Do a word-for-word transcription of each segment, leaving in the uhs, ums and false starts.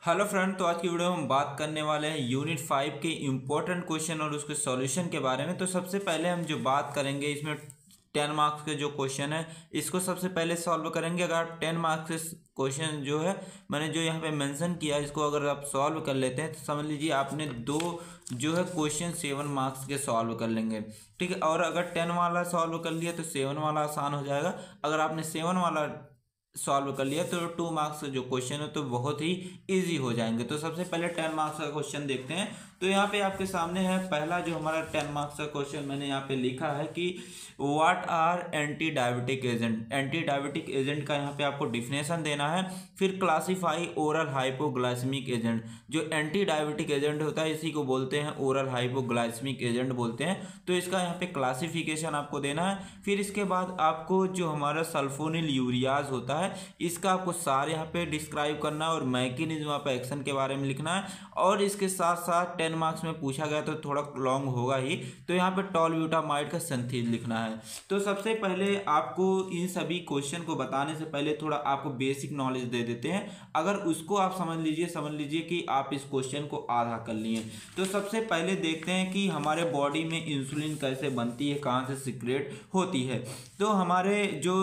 Hello friend, तो आज की वीडियो में हम बात करने वाले हैं यूनिट फाइव के इम्पोर्टेंट क्वेश्चन और उसके सॉल्यूशन के बारे में। तो सबसे पहले हम जो बात करेंगे इसमें टेन मार्क्स के जो क्वेश्चन है इसको सबसे पहले सॉल्व करेंगे। अगर आप टेन मार्क्स के क्वेश्चन जो है मैंने जो यहाँ पे मेंशन किया इसको अगर आप सॉल्व कर लेते हैं तो समझ लीजिए आपने दो जो है क्वेश्चन सेवन मार्क्स के सॉल्व कर लेंगे। ठीक है, और अगर टेन वाला सॉल्व कर लिया तो सेवन वाला आसान हो जाएगा। अगर आपने सेवन वाला सॉल्व कर लिया तो टू मार्क्स जो क्वेश्चन है तो बहुत ही इजी हो जाएंगे। तो सबसे पहले टेन मार्क्स का क्वेश्चन देखते हैं। तो यहाँ पे आपके सामने है पहला जो हमारा टेन मार्क्स का क्वेश्चन मैंने यहाँ पे लिखा है कि what are anti diabetic agent. Anti diabetic agent का यहाँ पे आपको डिफिनेशन देना है। फिर क्लासीफाई ओरल हाइपोग्लाइसेमिक एजेंट। जो एंटी डायबिटिक एजेंट होता है इसी को बोलते हैं ओरल हाइपोग्लाइसेमिक एजेंट बोलते हैं। तो इसका यहाँ पे क्लासिफिकेशन आपको देना है। फिर इसके बाद आपको जो हमारा सल्फोनिल यूरियाज होता है इसका आपको सारे यहाँ पे डिस्क्राइब करना है और मैकेनिज्म ऑफ एक्शन के बारे में लिखना है। और इसके साथ साथ टेन मार्क्स में पूछा गया तो थोड़ा लॉन्ग होगा ही, तो यहाँ पे टॉलब्यूटामाइड का सिंथेसिस लिखना है। तो सबसे पहले आपको इन सभी क्वेश्चन को बताने से पहले थोड़ा आपको बेसिक नॉलेज दे देते हैं। अगर उसको आप समझ लीजिए समझ लीजिए कि आप इस क्वेश्चन को आधा कर लिए। तो सबसे पहले देखते हैं कि हमारे बॉडी में इंसुलिन कैसे बनती है, कहाँ से सीक्रेट होती है। तो हमारे जो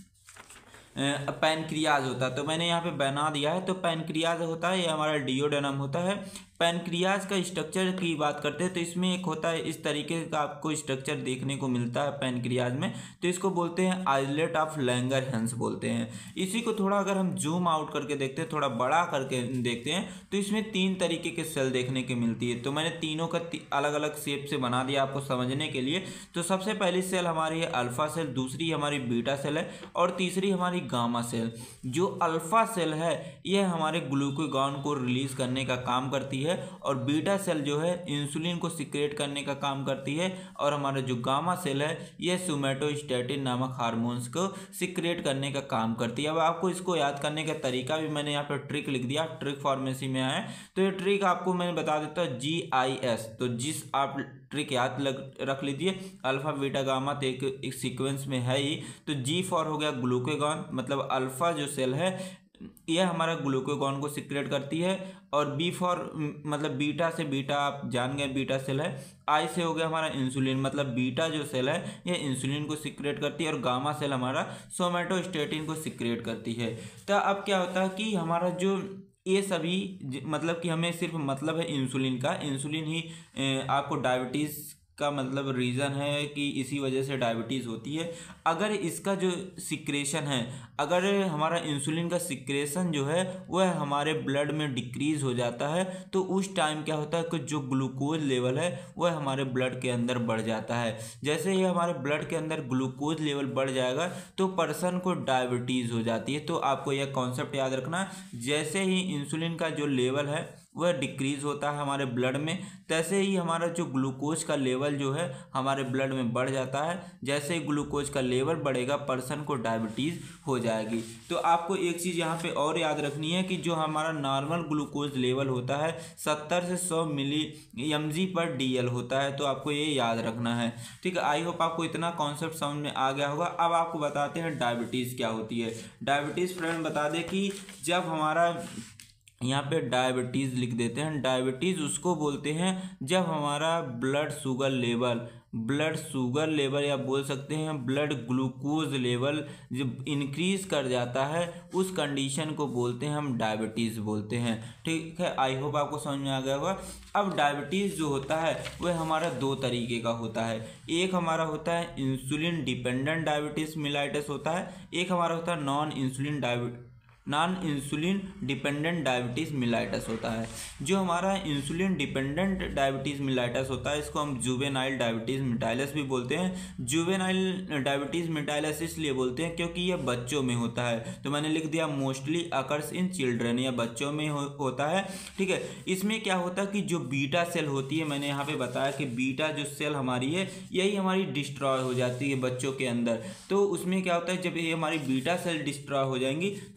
पैनक्रियाज होता है, तो मैंने यहाँ पे बना दिया है। तो पैनक्रियाज होता है, ये हमारा डिओडेनम होता है। पैनक्रियाज का स्ट्रक्चर की बात करते हैं तो इसमें एक होता है इस तरीके का आपको स्ट्रक्चर देखने को मिलता है पैनक्रियाज में। तो इसको बोलते हैं आइलेट ऑफ लैंगरहैंस बोलते हैं। इसी को थोड़ा अगर हम जूम आउट करके देखते हैं, थोड़ा बड़ा करके देखते हैं, तो इसमें तीन तरीके के सेल देखने को मिलती है। तो मैंने तीनों का ती, अलग अलग शेप से बना दिया आपको समझने के लिए। तो सबसे पहली सेल हमारी है अल्फा सेल, दूसरी हमारी बीटा सेल है और तीसरी हमारी गामा सेल। जो अल्फा सेल है यह हमारे ग्लूकागॉन को रिलीज करने का काम करती है और बीटा सेल जो है इंसुलिन को सिक्रेट करने का काम करती है और हमारा जो गामा सेल है यह सोमैटोस्टैटिन नामक हार्मोन्स को सिक्रेट करने का काम करती है। अब आपको इसको याद करने का तरीका भी मैंने यहाँ पर ट्रिक लिख दिया, ट्रिक फार्मेसी में आए। तो ये ट्रिक आपको मैं बता देता हूँ जी आई एस। तो जिस आप ट्रिक याद लग रख लीजिए, अल्फा बीटा गामा तो एक, एक सीक्वेंस में है ही। तो जी फॉर हो गया ग्लूकागॉन, मतलब अल्फा जो सेल है यह हमारा ग्लूकागॉन को सिक्रेट करती है। और बी फॉर मतलब बीटा से, बीटा आप जान गए बीटा सेल है। आई से हो गया हमारा इंसुलिन, मतलब बीटा जो सेल है यह इंसुलिन को सिक्रेट करती है और गामा सेल हमारा सोमैटोस्टैटिन को सिक्रेट करती है। तो अब क्या होता है कि हमारा जो ये सभी मतलब कि हमें सिर्फ मतलब है इंसुलिन का, इंसुलिन ही आपको डायबिटीज़ का मतलब रीज़न है कि इसी वजह से डायबिटीज़ होती है। अगर इसका जो सिक्रेशन है, अगर हमारा इंसुलिन का सिक्रेशन जो है वह हमारे ब्लड में डिक्रीज़ हो जाता है तो उस टाइम क्या होता है कि जो ग्लूकोज लेवल है वह हमारे ब्लड के अंदर बढ़ जाता है। जैसे ही हमारे ब्लड के अंदर ग्लूकोज लेवल बढ़ जाएगा तो पर्सन को डायबिटीज़ हो जाती है। तो आपको यह कॉन्सेप्ट याद रखना, जैसे ही इंसुलिन का जो लेवल है वह डिक्रीज़ होता है हमारे ब्लड में, तैसे ही हमारा जो ग्लूकोज का लेवल जो है हमारे ब्लड में बढ़ जाता है। जैसे ही ग्लूकोज का लेवल बढ़ेगा पर्सन को डायबिटीज़ हो जाएगी। तो आपको एक चीज़ यहाँ पे और याद रखनी है कि जो हमारा नॉर्मल ग्लूकोज लेवल होता है सत्तर से सौ मिली एम जी पर डी एल होता है। तो आपको ये याद रखना है। ठीक है, आई होप आपको इतना कॉन्सेप्ट समझ में आ गया होगा। अब आपको बताते हैं डायबिटीज़ क्या होती है। डायबिटीज़ फ्रेंड बता दें कि जब हमारा यहाँ पे डायबिटीज़ लिख देते हैं, डायबिटीज़ उसको बोलते हैं जब हमारा blood sugar level blood sugar level या बोल सकते हैं ब्लड ग्लूकोज लेवल जब इंक्रीज कर जाता है उस कंडीशन को बोलते हैं हम डायबिटीज़ बोलते हैं। ठीक है, आई होप आपको समझ में आ गया होगा। अब डायबिटीज़ जो होता है वह हमारा दो तरीके का होता है। एक हमारा होता है इंसुलिन डिपेंडेंट डायबिटीज़ मिलाइटस होता है, एक हमारा होता है non insulin diabetes non insulin dependent diabetes mellitus होता है। जो हमारा इंसुलिन डिपेंडेंट डायबिटीज़ मिलाइटस होता है इसको हम जुवेनाइल डायबिटीज़ मिटाइलस भी बोलते हैं। जुवेनाइल डायबिटीज़ मिटाइलस इसलिए बोलते हैं क्योंकि यह बच्चों में होता है। तो मैंने लिख दिया मोस्टली अकर्स इन चिल्ड्रन, या बच्चों में हो, होता है। ठीक है, इसमें क्या होता है कि जो बीटा सेल होती है, मैंने यहाँ पे बताया कि बीटा जो सेल हमारी है यही हमारी डिस्ट्रॉय हो जाती है बच्चों के अंदर। तो उसमें क्या होता है जब ये हमारी बीटा सेल डिस्ट्रॉय हो जाएंगी तो इंसुलिन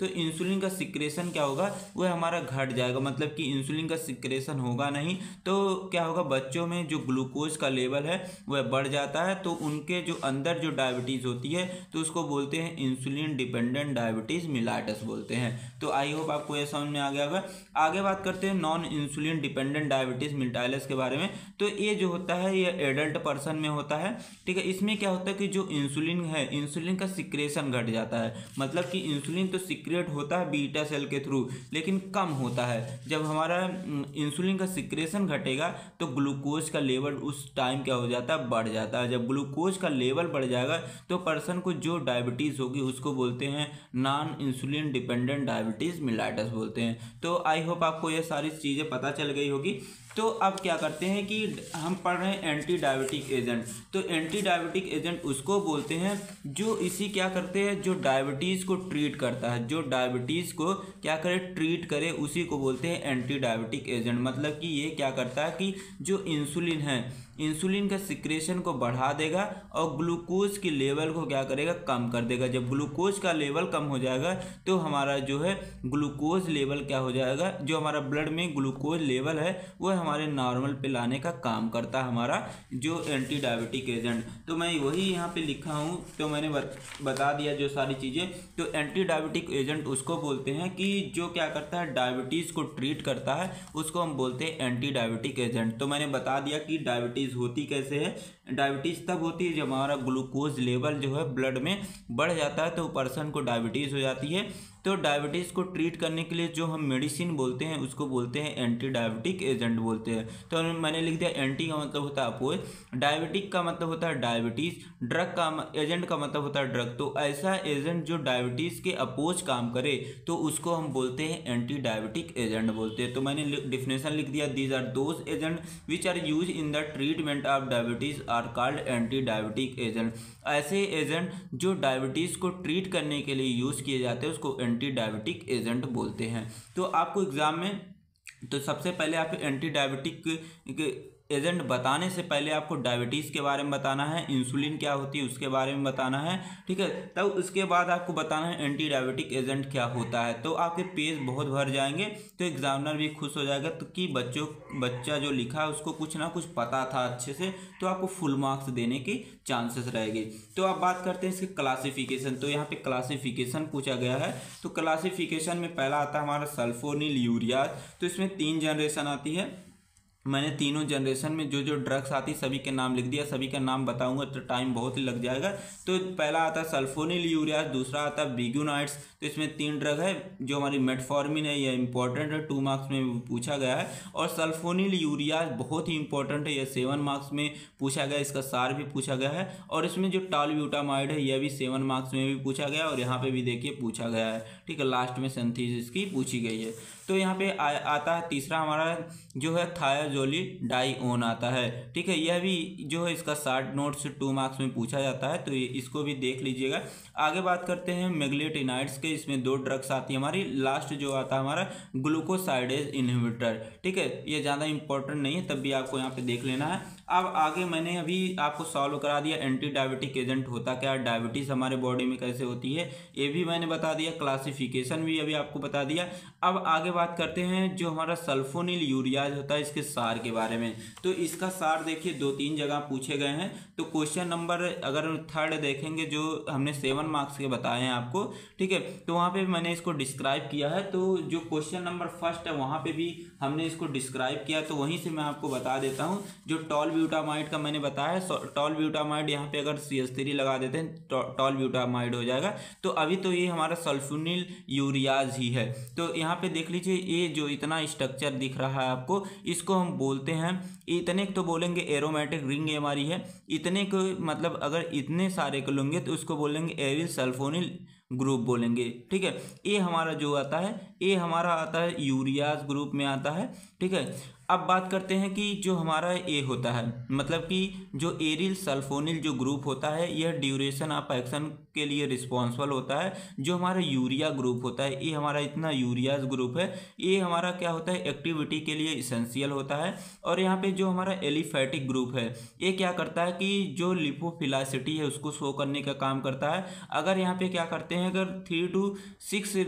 इंसुलिन का सिक्रेशन क्या होगा, वह हमारा घट जाएगा। मतलब कि इंसुलिन का सिक्रेशन होगा नहीं तो क्या होगा, बच्चों में जो ग्लूकोज का लेवल है वह बढ़ जाता है, तो उनके जो अंदर जो डायबिटीज़ होती है तो उसको बोलते हैं इंसुलिन डिपेंडेंट डायबिटीज़ मिलाइटस बोलते हैं। तो आई होप आपको यह समझ में आ गया होगा। आगे बात करते हैं non insulin dependent diabetes mellitus के बारे में। तो ये जो होता है ये एडल्ट पर्सन में होता है, ठीक है। इसमें क्या होता है कि जो इंसुलिन है, इंसुलिन का सिक्रेशन घट जाता है। मतलब कि इंसुलिन तो सिक्रेट होता है बीटा सेल के थ्रू, लेकिन कम होता है। जब हमारा इंसुलिन का सिक्रेशन घटेगा तो ग्लूकोज का लेवल उस टाइम क्या हो जाता है, बढ़ जाता है। जब ग्लूकोज का लेवल बढ़ जाएगा तो पर्सन को जो डायबिटीज़ होगी उसको बोलते हैं non insulin dependent diabetes mellitus बोलते हैं। तो आई होप आपको ये सारी चीज़ें पता चल गई होगी। तो अब क्या करते हैं कि हम पढ़ रहे हैं एंटी डायबिटिक एजेंट। तो एंटी डायबिटिक एजेंट उसको बोलते हैं जो इसी क्या करते हैं, जो डायबिटीज़ को ट्रीट करता है, जो डायबिटीज़ को क्या करे, ट्रीट करे, उसी को बोलते हैं एंटी डायबिटिक एजेंट। मतलब कि ये क्या करता है कि जो इंसुलिन है, इंसुलिन का सिक्रेशन को बढ़ा देगा और ग्लूकोज की लेवल को क्या करेगा, कम कर देगा। जब ग्लूकोज का लेवल कम हो जाएगा तो हमारा जो है ग्लूकोज लेवल क्या हो जाएगा, जो हमारा ब्लड में ग्लूकोज लेवल है वह हमारे नॉर्मल पे लाने का काम करता है हमारा जो एंटी डायबिटिक एजेंट। तो मैं वही यहाँ पे लिखा हूँ, तो मैंने बता दिया जो सारी चीज़ें। तो एंटी डायबिटिक एजेंट उसको बोलते हैं कि जो क्या करता है, डायबिटीज़ को ट्रीट करता है, उसको हम बोलते हैं एंटी डायबिटिक एजेंट। तो मैंने बता दिया कि डायबिटीज़ होती कैसे है। डायबिटीज़ तब होती है जब हमारा ग्लूकोज लेवल जो है ब्लड में बढ़ जाता है तो पर्सन को डायबिटीज़ हो जाती है। तो डायबिटीज़ को ट्रीट करने के लिए जो हम मेडिसिन बोलते हैं उसको बोलते हैं एंटी डायबिटिक एजेंट बोलते हैं। तो मैंने लिख दिया एंटी का मतलब होता है अपोज, डायबिटिक का मतलब होता है डायबिटीज़, ड्रग का एजेंट का मतलब होता है ड्रग। तो ऐसा एजेंट जो डायबिटीज़ के अपोज काम करे तो उसको हम बोलते हैं एंटी डायबिटिक एजेंट बोलते हैं। तो मैंने डिफिनेशन लिख दिया, these are those agent which are use in the treatment of diabetes are called anti diabetic agent. ऐसे एजेंट जो डायबिटीज़ को ट्रीट करने के लिए यूज़ किए जाते हैं उसको एंटी डायबिटिक एजेंट बोलते हैं। तो आपको एग्जाम में तो सबसे पहले आप एंटी डायबिटिक एजेंट बताने से पहले आपको डायबिटीज़ के बारे में बताना है, इंसुलिन क्या होती है उसके बारे में बताना है, ठीक है। तब उसके बाद आपको बताना है एंटी डायबिटिक एजेंट क्या होता है। तो आपके पेज बहुत भर जाएंगे तो एग्जामिनर भी खुश हो जाएगा तो कि बच्चों बच्चा जो लिखा है उसको कुछ ना कुछ पता था अच्छे से, तो आपको फुल मार्क्स देने की चांसेस रहेगी। तो अब बात करते हैं इसके क्लासिफिकेशन। तो यहाँ पे क्लासिफिकेशन पूछा गया है। तो क्लासिफिकेशन में पहला आता है हमारा सल्फोनिल यूरिया। तो इसमें तीन जनरेशन आती है। मैंने तीनों जनरेशन में जो जो ड्रग्स आती सभी के नाम लिख दिया, सभी का नाम बताऊंगा तो टाइम बहुत ही लग जाएगा। तो पहला आता है सल्फोनिल यूरिया, दूसरा आता है बिगुनाइट्स। तो इसमें तीन ड्रग है, जो हमारी मेटफॉर्मिन है, यह इंपॉर्टेंट है, टू मार्क्स में पूछा गया है। और सल्फोनिल यूरिया बहुत ही इंपॉर्टेंट है, यह सेवन मार्क्स में पूछा गया, इसका सार भी पूछा गया है। और इसमें जो टॉलब्यूटामाइड है यह भी सेवन मार्क्स में भी पूछा गया और यहाँ पे भी देखिए पूछा गया है, ठीक है। लास्ट में सिंथेसिस की पूछी गई है। तो यहाँ पे आ, आता है तीसरा हमारा जो है थायाजोलिडाइओन आता है, ठीक है। यह भी जो है इसका शार्ट नोट्स टू मार्क्स में पूछा जाता है, तो इसको भी देख लीजिएगा। आगे बात करते हैं मेग्लेटिनाइड्स के। इसमें दो ड्रग्स आती है हमारी। लास्ट जो आता है हमारा ग्लूकोसाइडेज इनहिबिटर, ठीक है। ये ज़्यादा इंपॉर्टेंट नहीं है, तब भी आपको यहाँ पे देख लेना है। अब आगे मैंने अभी आपको सॉल्व करा दिया एंटी डायबिटिक एजेंट होता क्या, डायबिटीज़ हमारे बॉडी में कैसे होती है ये भी मैंने बता दिया, क्लासिफिकेशन भी अभी आपको बता दिया। अब आगे बात करते हैं जो हमारा सल्फोनिल यूरियाज होता है इसके सार के बारे में। तो इसका सार देखिए दो तीन जगह पूछे गए हैं। तो क्वेश्चन नंबर अगर थर्ड देखेंगे जो हमने सेवन मार्क्स के बताए हैं आपको, ठीक है, तो वहाँ पे मैंने इसको डिस्क्राइब किया है। तो जो क्वेश्चन नंबर फर्स्ट है वहाँ पे भी हमने इसको डिस्क्राइब किया, तो वहीं से मैं आपको बता देता हूँ। जो टॉलब्यूटामाइड का मैंने बताया, टॉलब्यूटामाइड यहाँ पे अगर सी एच थ्री लगा देते हैं टॉलब्यूटामाइड हो जाएगा। तो अभी तो ये हमारा सल्फोनिल यूरियाज ही है। तो यहाँ पे देख लीजिए ये जो इतना स्ट्रक्चर दिख रहा है आपको, इसको हम बोलते हैं, इतने तो बोलेंगे एरोमेटिक रिंग ये हमारी है, इतने को मतलब अगर इतने सारे को लेंगे तो उसको बोलेंगे एरिल सल्फोनिल ग्रुप बोलेंगे, ठीक है। ये हमारा जो आता है ये हमारा आता है यूरियाज ग्रुप में आता है, ठीक है। अब बात करते हैं कि जो हमारा ए होता है, मतलब कि जो एरिल सल्फोनिल जो ग्रुप होता है यह ड्यूरेशन ऑफ एक्शन के लिए रिस्पॉन्सिबल होता है। जो हमारा यूरिया ग्रुप होता है ये हमारा इतना यूरियाज ग्रुप है, ये हमारा क्या होता है एक्टिविटी के लिए इसेंशियल होता है। और यहाँ पे जो हमारा एलिफैटिक ग्रुप है ये क्या करता है कि जो लिपोफिलासिटी है उसको शो करने का काम करता है। अगर यहाँ पे क्या करते हैं, अगर थ्री टू सिक्स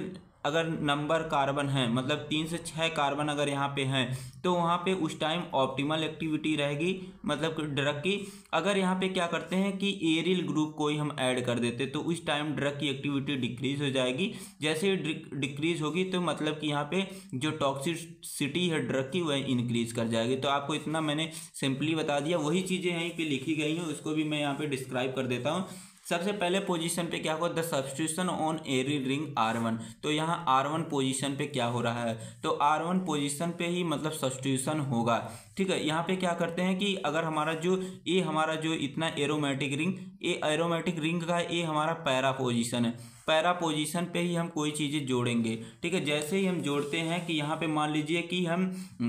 अगर नंबर कार्बन है, मतलब तीन से छः कार्बन अगर यहाँ पे हैं, तो वहाँ पे उस टाइम ऑप्टिमल एक्टिविटी रहेगी, मतलब ड्रग की। अगर यहाँ पे क्या करते हैं कि एरिल ग्रुप कोई हम ऐड कर देते तो उस टाइम ड्रग की एक्टिविटी डिक्रीज हो जाएगी। जैसे ही डिक्रीज होगी तो मतलब कि यहाँ पे जो टॉक्सिसिटी है ड्रग की वह इंक्रीज कर जाएगी। तो आपको इतना मैंने सिंपली बता दिया। वही चीज़ें यहीं पे लिखी गई हैं, उसको भी मैं यहाँ पे डिस्क्राइब कर देता हूँ। सबसे पहले पोजीशन पे क्या होगा, the substitution on aryl ring R one. तो यहाँ आर वन पोजीशन पे क्या हो रहा है, तो आर वन पोजीशन पे ही मतलब सब्स्टिट्यूशन होगा। ठीक है, यहाँ पे क्या करते हैं कि अगर हमारा जो ए हमारा जो इतना एरोमेटिक रिंग, ए एरोमेटिक रिंग का ए हमारा पैरा पोजीशन है, पैरा पोजीशन पे ही हम कोई चीज़ें जोड़ेंगे। ठीक है, जैसे ही हम जोड़ते हैं कि यहाँ पे मान लीजिए कि हम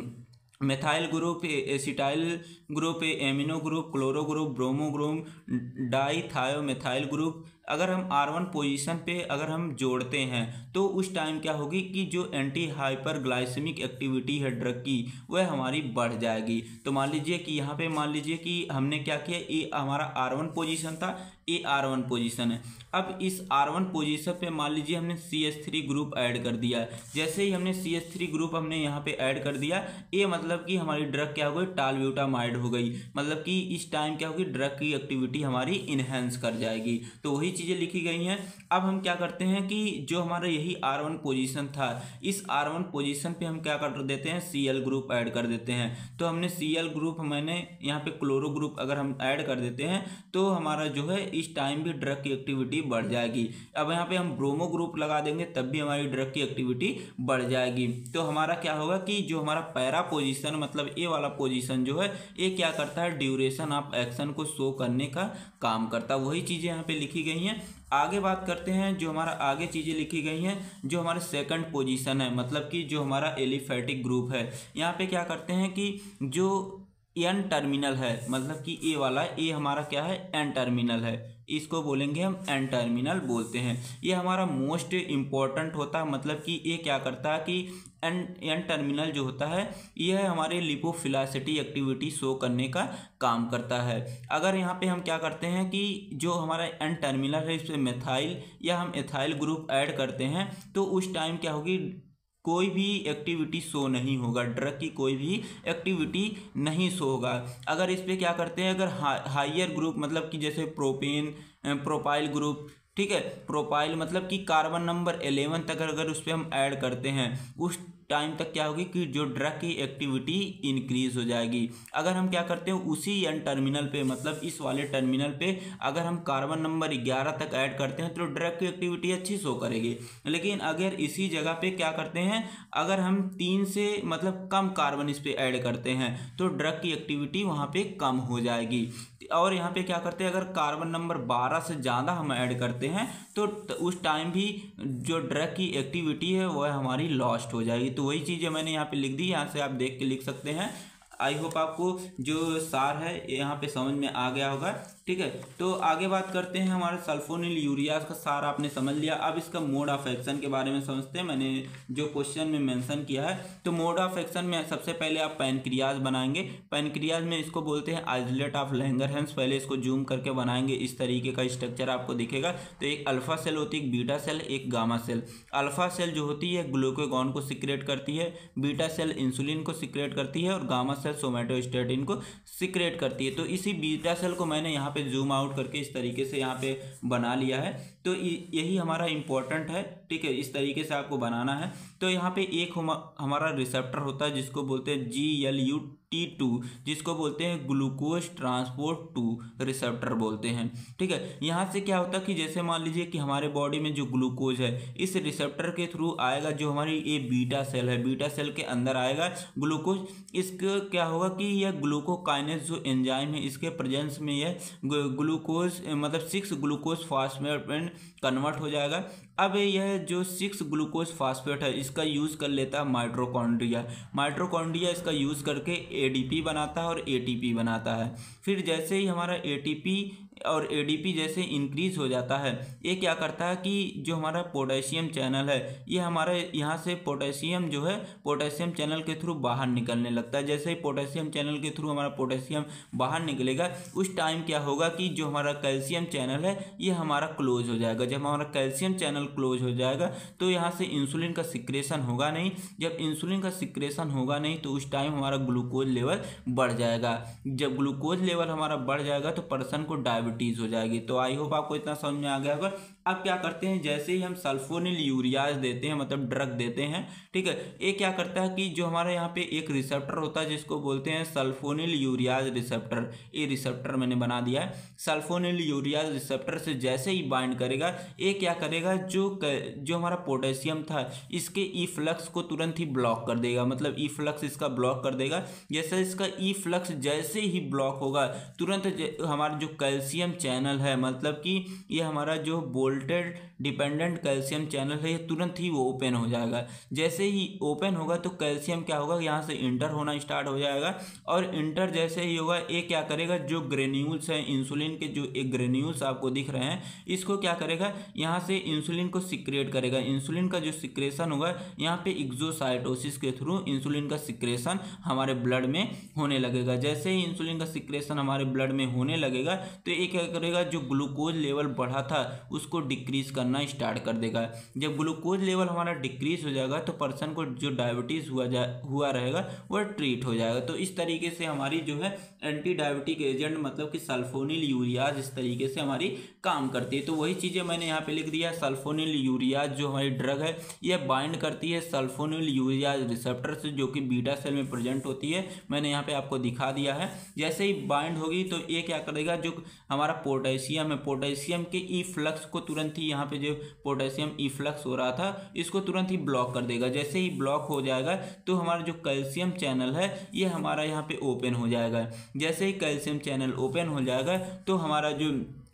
methyl group, acetyl group, amino group, chloro group, bromo group, dithiomethyl group, अगर हम आर वन पोजीशन पे अगर हम जोड़ते हैं तो उस टाइम क्या होगी कि जो एंटी हाइपर ग्लाइसेमिक एक्टिविटी है ड्रग की वह हमारी बढ़ जाएगी। तो मान लीजिए कि यहाँ पे मान लीजिए कि हमने क्या किया, ए हमारा आर वन पोजीशन था, ए आर वन पोजीशन है। अब इस आर वन पोजीशन पे मान लीजिए हमने C H three group add कर दिया है। जैसे ही हमने सी एच थ्री ग्रुप हमने यहाँ पे ऐड कर दिया, ये मतलब कि हमारी ड्रग क्या हो गई, टालब्यूटामाइड हो गई, मतलब कि इस टाइम क्या होगी, ड्रग की एक्टिविटी हमारी इनहेंस कर जाएगी। तो वही चीज़ें लिखी गई हैं। अब हम क्या करते हैं कि जो हमारा यही आर वन पोजीशन था, इस आर वन पोजीशन पे हम क्या कर देते हैं, सी एल ग्रुप ऐड कर देते हैं। तो हमने सी एल ग्रुप, मैंने यहाँ पे क्लोरो ग्रुप अगर हम ऐड कर देते हैं तो हमारा जो है इस टाइम भी ड्रग की एक्टिविटी बढ़ जाएगी। अब यहाँ पे हम ब्रोमो ग्रुप लगा देंगे तब भी हमारी ड्रग की एक्टिविटी बढ़ जाएगी। तो हमारा क्या होगा कि जो हमारा पैरा पोजीशन, मतलब ए वाला पोजीशन जो है, ये क्या करता है, ड्यूरेशन ऑफ एक्शन को शो करने का काम करता है। वही चीज़ें यहाँ पे लिखी गई हैं। आगे बात करते हैं, जो हमारा आगे चीज़ें लिखी गई हैं, जो हमारे सेकंड पोजीशन है, मतलब कि जो हमारा एलिफेटिक ग्रुप है, यहाँ पे क्या करते हैं कि जो एन टर्मिनल है, मतलब कि ए वाला, ए हमारा क्या है, एन टर्मिनल है, इसको बोलेंगे हम एन टर्मिनल बोलते हैं। ये हमारा मोस्ट इम्पॉर्टेंट होता है, मतलब कि ये क्या करता है कि एन एन टर्मिनल जो होता है यह हमारे लिपोफिलासिटी एक्टिविटी शो करने का काम करता है। अगर यहाँ पे हम क्या करते हैं कि जो हमारा एन टर्मिनल है, इस पर मेथाइल या हम एथाइल ग्रुप ऐड करते हैं तो उस टाइम क्या होगी, कोई भी एक्टिविटी शो नहीं होगा, ड्रग की कोई भी एक्टिविटी नहीं शो होगा। अगर इस पे क्या करते हैं, अगर हा, हाइयर ग्रुप, मतलब कि जैसे प्रोपेन, प्रोपाइल ग्रुप, ठीक है, प्रोपाइल मतलब कि कार्बन नंबर इलेवन तक अगर उस पर हम ऐड करते हैं उस टाइम तक क्या होगी कि जो ड्रग की एक्टिविटी इंक्रीज हो जाएगी। अगर हम क्या करते हैं उसी एन टर्मिनल पे, मतलब इस वाले टर्मिनल पे अगर हम कार्बन नंबर ग्यारह तक ऐड करते हैं तो ड्रग की एक्टिविटी अच्छी शो करेगी। लेकिन अगर इसी जगह पे क्या करते हैं, अगर हम तीन से मतलब कम कार्बन इस पे ऐड करते हैं तो ड्रग की एक्टिविटी वहाँ पे कम हो जाएगी। और यहाँ पे क्या करते हैं, अगर कार्बन नंबर बारह से ज़्यादा हम ऐड करते हैं तो उस टाइम भी जो ड्रग की एक्टिविटी है वह हमारी लॉस्ट हो जाएगी। तो वही चीज़ें मैंने यहाँ पे लिख दी, यहाँ से आप देख के लिख सकते हैं। आई होप आपको जो सार है यहाँ पे समझ में आ गया होगा। ठीक है, तो आगे बात करते हैं, हमारे सल्फोनिल यूरियाज का सार आपने समझ लिया। अब इसका मोड ऑफ एक्शन के बारे में समझते हैं। मैंने जो क्वेश्चन में मेंशन किया है, तो मोड ऑफ एक्शन में सबसे पहले आप पैनक्रियाज बनाएंगे। पैनक्रियाज में इसको बोलते हैं आइसोलेट ऑफ लैंगरहैंस। पहले इसको जूम करके बनाएंगे, इस तरीके का स्ट्रक्चर आपको दिखेगा। तो एक अल्फा सेल होती है, एक बीटा सेल, एक गामा सेल। अल्फा सेल जो होती है ग्लूकागॉन को सिक्रेट करती है, बीटा सेल इंसुलिन को सिक्रेट करती है और गामा सेल सोमैटोस्टैटिन को सिक्रेट करती है। तो इसी बीटा सेल को मैंने यहाँ पे जूम आउट करके इस तरीके से यहाँ पे बना लिया है। तो यही हमारा इम्पोर्टेंट है। ठीक है, इस तरीके से आपको बनाना है। तो यहाँ पे एक हमारा रिसेप्टर होता है जिसको बोलते हैं G L U T two, जिसको बोलते हैं ग्लूकोज ट्रांसपोर्ट टू रिसेप्टर बोलते हैं। ठीक है, यहाँ से क्या होता है कि जैसे मान लीजिए कि हमारे बॉडी में जो ग्लूकोज है इस रिसेप्टर के थ्रू आएगा, जो हमारी ये बीटा सेल है, बीटा सेल के अंदर आएगा ग्लूकोज। इसका क्या होगा कि यह ग्लूकोकाइनेज जो एंजाइम है इसके प्रेजेंस में यह ग्लूकोज मतलब सिक्स ग्लूकोज फास्फेट में कन्वर्ट हो जाएगा। अब यह जो सिक्स ग्लूकोज फास्फेट है इसका यूज़ कर लेता है माइटोकॉन्ड्रिया। माइटोकॉन्ड्रिया इसका यूज़ करके एडीपी बनाता है और एटीपी बनाता है। फिर जैसे ही हमारा एटीपी और एडीपी जैसे इंक्रीज हो जाता है, ये क्या करता है कि जो हमारा पोटेशियम चैनल है ये हमारे यहाँ से पोटेशियम जो है पोटेशियम चैनल के थ्रू बाहर निकलने लगता है। जैसे ही पोटेशियम चैनल के थ्रू हमारा पोटेशियम बाहर निकलेगा उस टाइम क्या होगा कि जो हमारा कैल्शियम चैनल है ये हमारा क्लोज हो जाएगा। जब हमारा कैल्शियम चैनल क्लोज हो जाएगा तो यहाँ से इंसुलिन का सिक्रेशन होगा नहीं। जब इंसुलिन का सिक्रेशन होगा नहीं तो उस टाइम हमारा ग्लूकोज लेवल बढ़ जाएगा। जब ग्लूकोज लेवल हमारा बढ़ जाएगा तो पर्सन को डायबिटीज़ हो जाएगी। तो आई होप आपको इतना समझ में आ गया होगा। अब क्या करते हैं, जैसे ही हम सल्फोनिल यूरियाज देते हैं मतलब ड्रग देते हैं, ठीक है, ये क्या करता है कि जो हमारे यहाँ पे एक रिसेप्टर होता है जिसको बोलते हैं सल्फोनिल यूरियाज रिसेप्टर, ये रिसेप्टर मैंने बना दिया है। सल्फोनिल यूरियाज रिसेप्टर से जैसे ही बाइंड करेगा ये क्या करेगा, जो जो हमारा पोटेशियम था इसके ई फ्लक्स को तुरंत ही ब्लॉक कर देगा, मतलब ई फ्लक्स इसका ब्लॉक कर देगा। जैसे इसका ई फ्लक्स जैसे ही ब्लॉक होगा तुरंत हमारा जो कैल्शियम चैनल है, मतलब कि ये हमारा जो वोल्टेज डिपेंडेंट कैल्शियम चैनल है, ये तुरंत ही वो ओपन हो जाएगा। जैसे ही ओपन होगा तो कैल्शियम क्या होगा, यहाँ से इंटर होना स्टार्ट हो जाएगा। और इंटर जैसे ही होगा ये क्या करेगा, जो ग्रेन्यूल्स हैं इंसुलिन के, जो एक ग्रेन्यूल्स आपको दिख रहे हैं, इसको क्या करेगा, यहाँ से इंसुलिन को सिक्रेट करेगा। इंसुलिन का जो सिक्रेशन होगा यहाँ पे एक्सोसाइटोसिस के थ्रू इंसुलिन का सिक्रेशन हमारे ब्लड में होने लगेगा। जैसे ही इंसुलिन का सिक्रेशन हमारे ब्लड में होने लगेगा तो ये क्या करेगा, जो ग्लूकोज लेवल बढ़ा था उसको डिक्रीज करना स्टार्ट कर देगा। जब ग्लूकोज लेवल हमारा डिक्रीज हो जाएगा तो पर्सन को जो डायबिटीज़ हुआ जा हुआ रहेगा वह ट्रीट हो जाएगा। तो इस तरीके से हमारी जो है एंटी डायबिटिक एजेंट मतलब कि सल्फोनिल यूरियाज इस तरीके से हमारी काम करती है। तो वही चीज़ें मैंने यहाँ पे लिख दिया। सल्फोनिल यूरियाज जो हमारी ड्रग है यह बाइंड करती है सल्फोनिल यूरियाज रिसेप्टर से, जो कि बीटा सेल में प्रेजेंट होती है। मैंने यहाँ पे आपको दिखा दिया है। जैसे ही बाइंड होगी तो ये क्या करेगा, जो हमारा पोटेशियम है, पोटेशियम के ई फ्लक्स को तुरंत ही, यहाँ पे जो पोटेशियम ई फ्लक्स हो रहा था इसको तुरंत ही ब्लॉक कर देगा। जैसे ही ब्लॉक हो जाएगा तो हमारा जो कैल्शियम चैनल है ये हमारा यहाँ पे ओपन हो जाएगा। जैसे ही कैल्शियम चैनल ओपन हो जाएगा तो हमारा जो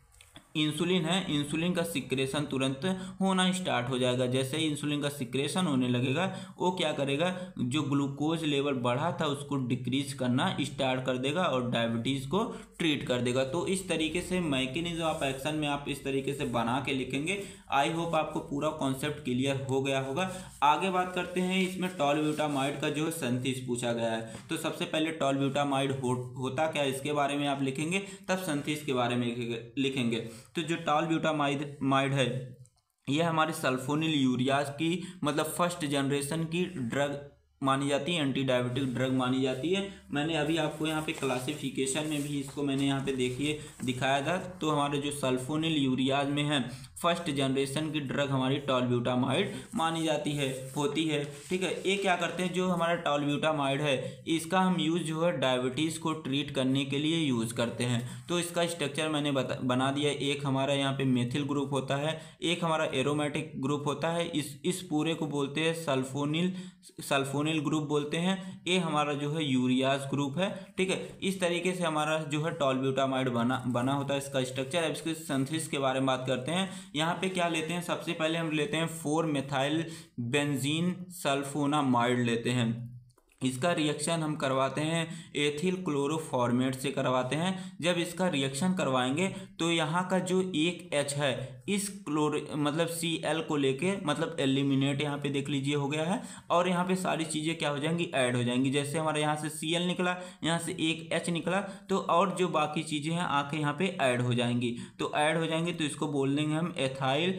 इंसुलिन है, इंसुलिन का सिक्रेशन तुरंत होना स्टार्ट हो जाएगा। जैसे ही इंसुलिन का सिक्रेशन होने लगेगा वो क्या करेगा, जो ग्लूकोज लेवल बढ़ा था उसको डिक्रीज करना स्टार्ट कर देगा और डायबिटीज़ को ट्रीट कर देगा। तो इस तरीके से मैकेनिज्म ऑफ एक्शन में आप इस तरीके से बना के लिखेंगे। आई होप आपको पूरा कॉन्सेप्ट क्लियर हो गया होगा। आगे बात करते हैं, इसमें टॉलब्यूटामाइड का जो है सिंथेसिस पूछा गया है। तो सबसे पहले टॉलब्यूटामाइड हो, होता क्या इसके बारे में आप लिखेंगे, तब सिंथेसिस के बारे में लिखेंगे। तो जो टॉलब्यूटामाइड माइड है यह हमारे सल्फोनिल यूरियाज की मतलब फर्स्ट जनरेशन की ड्रग मानी जाती है, एंटी डायबिटिक ड्रग मानी जाती है। मैंने अभी आपको यहाँ पे क्लासिफिकेशन में भी इसको मैंने यहाँ पे देखिए दिखाया था। तो हमारे जो सल्फोनिल यूरियाज में है फर्स्ट जनरेशन की ड्रग हमारी टॉलब्यूटामाइड मानी जाती है होती है, ठीक है। ये क्या करते हैं, जो हमारा टॉलब्यूटामाइड है इसका हम यूज़ जो है डायबिटीज़ को ट्रीट करने के लिए यूज़ करते हैं। तो इसका स्ट्रक्चर मैंने बता बना दिया। एक हमारा यहाँ पे मेथिल ग्रुप होता है, एक हमारा एरोमेटिक ग्रुप होता है। इस इस पूरे को बोलते हैं सल्फोनिल सल्फोनिल ग्रुप बोलते हैं। ये हमारा जो है यूरियाज ग्रुप है, ठीक है। इस तरीके से हमारा जो है टॉलब्यूटामाइड बना बना होता है इसका स्ट्रक्चर। अब इसके सिंथेसिस के बारे में बात करते हैं। यहाँ पे क्या लेते हैं, सबसे पहले हम लेते हैं फोर मेथाइल बेंजीन सल्फोनामाइड लेते हैं। इसका रिएक्शन हम करवाते हैं एथिल क्लोरोफॉर्मेट से करवाते हैं। जब इसका रिएक्शन करवाएंगे तो यहाँ का जो एक एच है इस क्लोर मतलब सी एल को लेके मतलब एलिमिनेट यहाँ पे देख लीजिए हो गया है। और यहाँ पे सारी चीज़ें क्या हो जाएंगी, ऐड हो जाएंगी। जैसे हमारे यहाँ से सी एल निकला, यहाँ से एक एच निकला, तो और जो बाकी चीज़ें हैं आके यहाँ पे ऐड हो जाएंगी। तो ऐड हो जाएंगी तो इसको बोल देंगे हम एथाइल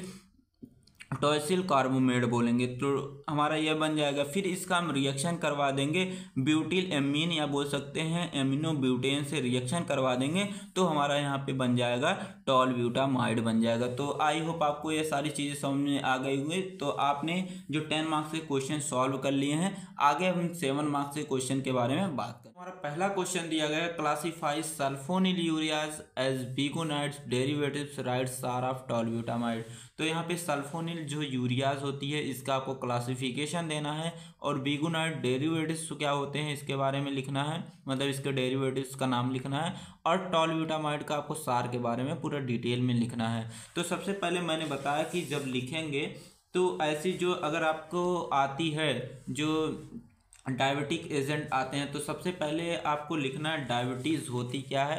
टॉयसिल कार्बोमेट बोलेंगे। तो हमारा यह बन जाएगा। फिर इसका हम रिएक्शन करवा देंगे ब्यूटिल एमीन या बोल सकते हैं एमिनो ब्यूटेन से रिएक्शन करवा देंगे तो हमारा यहाँ पे बन जाएगा टॉलब्यूटामाइड बन जाएगा। तो आई होप आपको ये सारी चीज़ें समझ में आ गई हुई। तो आपने जो टेन मार्क्स के क्वेश्चन सॉल्व कर लिए हैं, आगे हम सेवन मार्क्स के क्वेश्चन के बारे में बात करें। हमारा पहला क्वेश्चन दिया गया है, classify sulfonylureas as biguanides derivatives write SAR of tolbutamide. तो यहाँ पे सल्फोनिल जो यूरियाज होती है इसका आपको क्लासिफिकेशन देना है और बिगोनाइड डेरिवेटिव्स क्या होते हैं इसके बारे में लिखना है, मतलब इसके डेरिवेटिव्स का नाम लिखना है। और टॉलब्यूटामाइड का आपको सार के बारे में पूरा डिटेल में लिखना है। तो सबसे पहले मैंने बताया कि जब लिखेंगे तो ऐसी जो अगर आपको आती है जो डायबिटिक एजेंट आते हैं तो सबसे पहले आपको लिखना है डायबिटीज़ होती क्या है,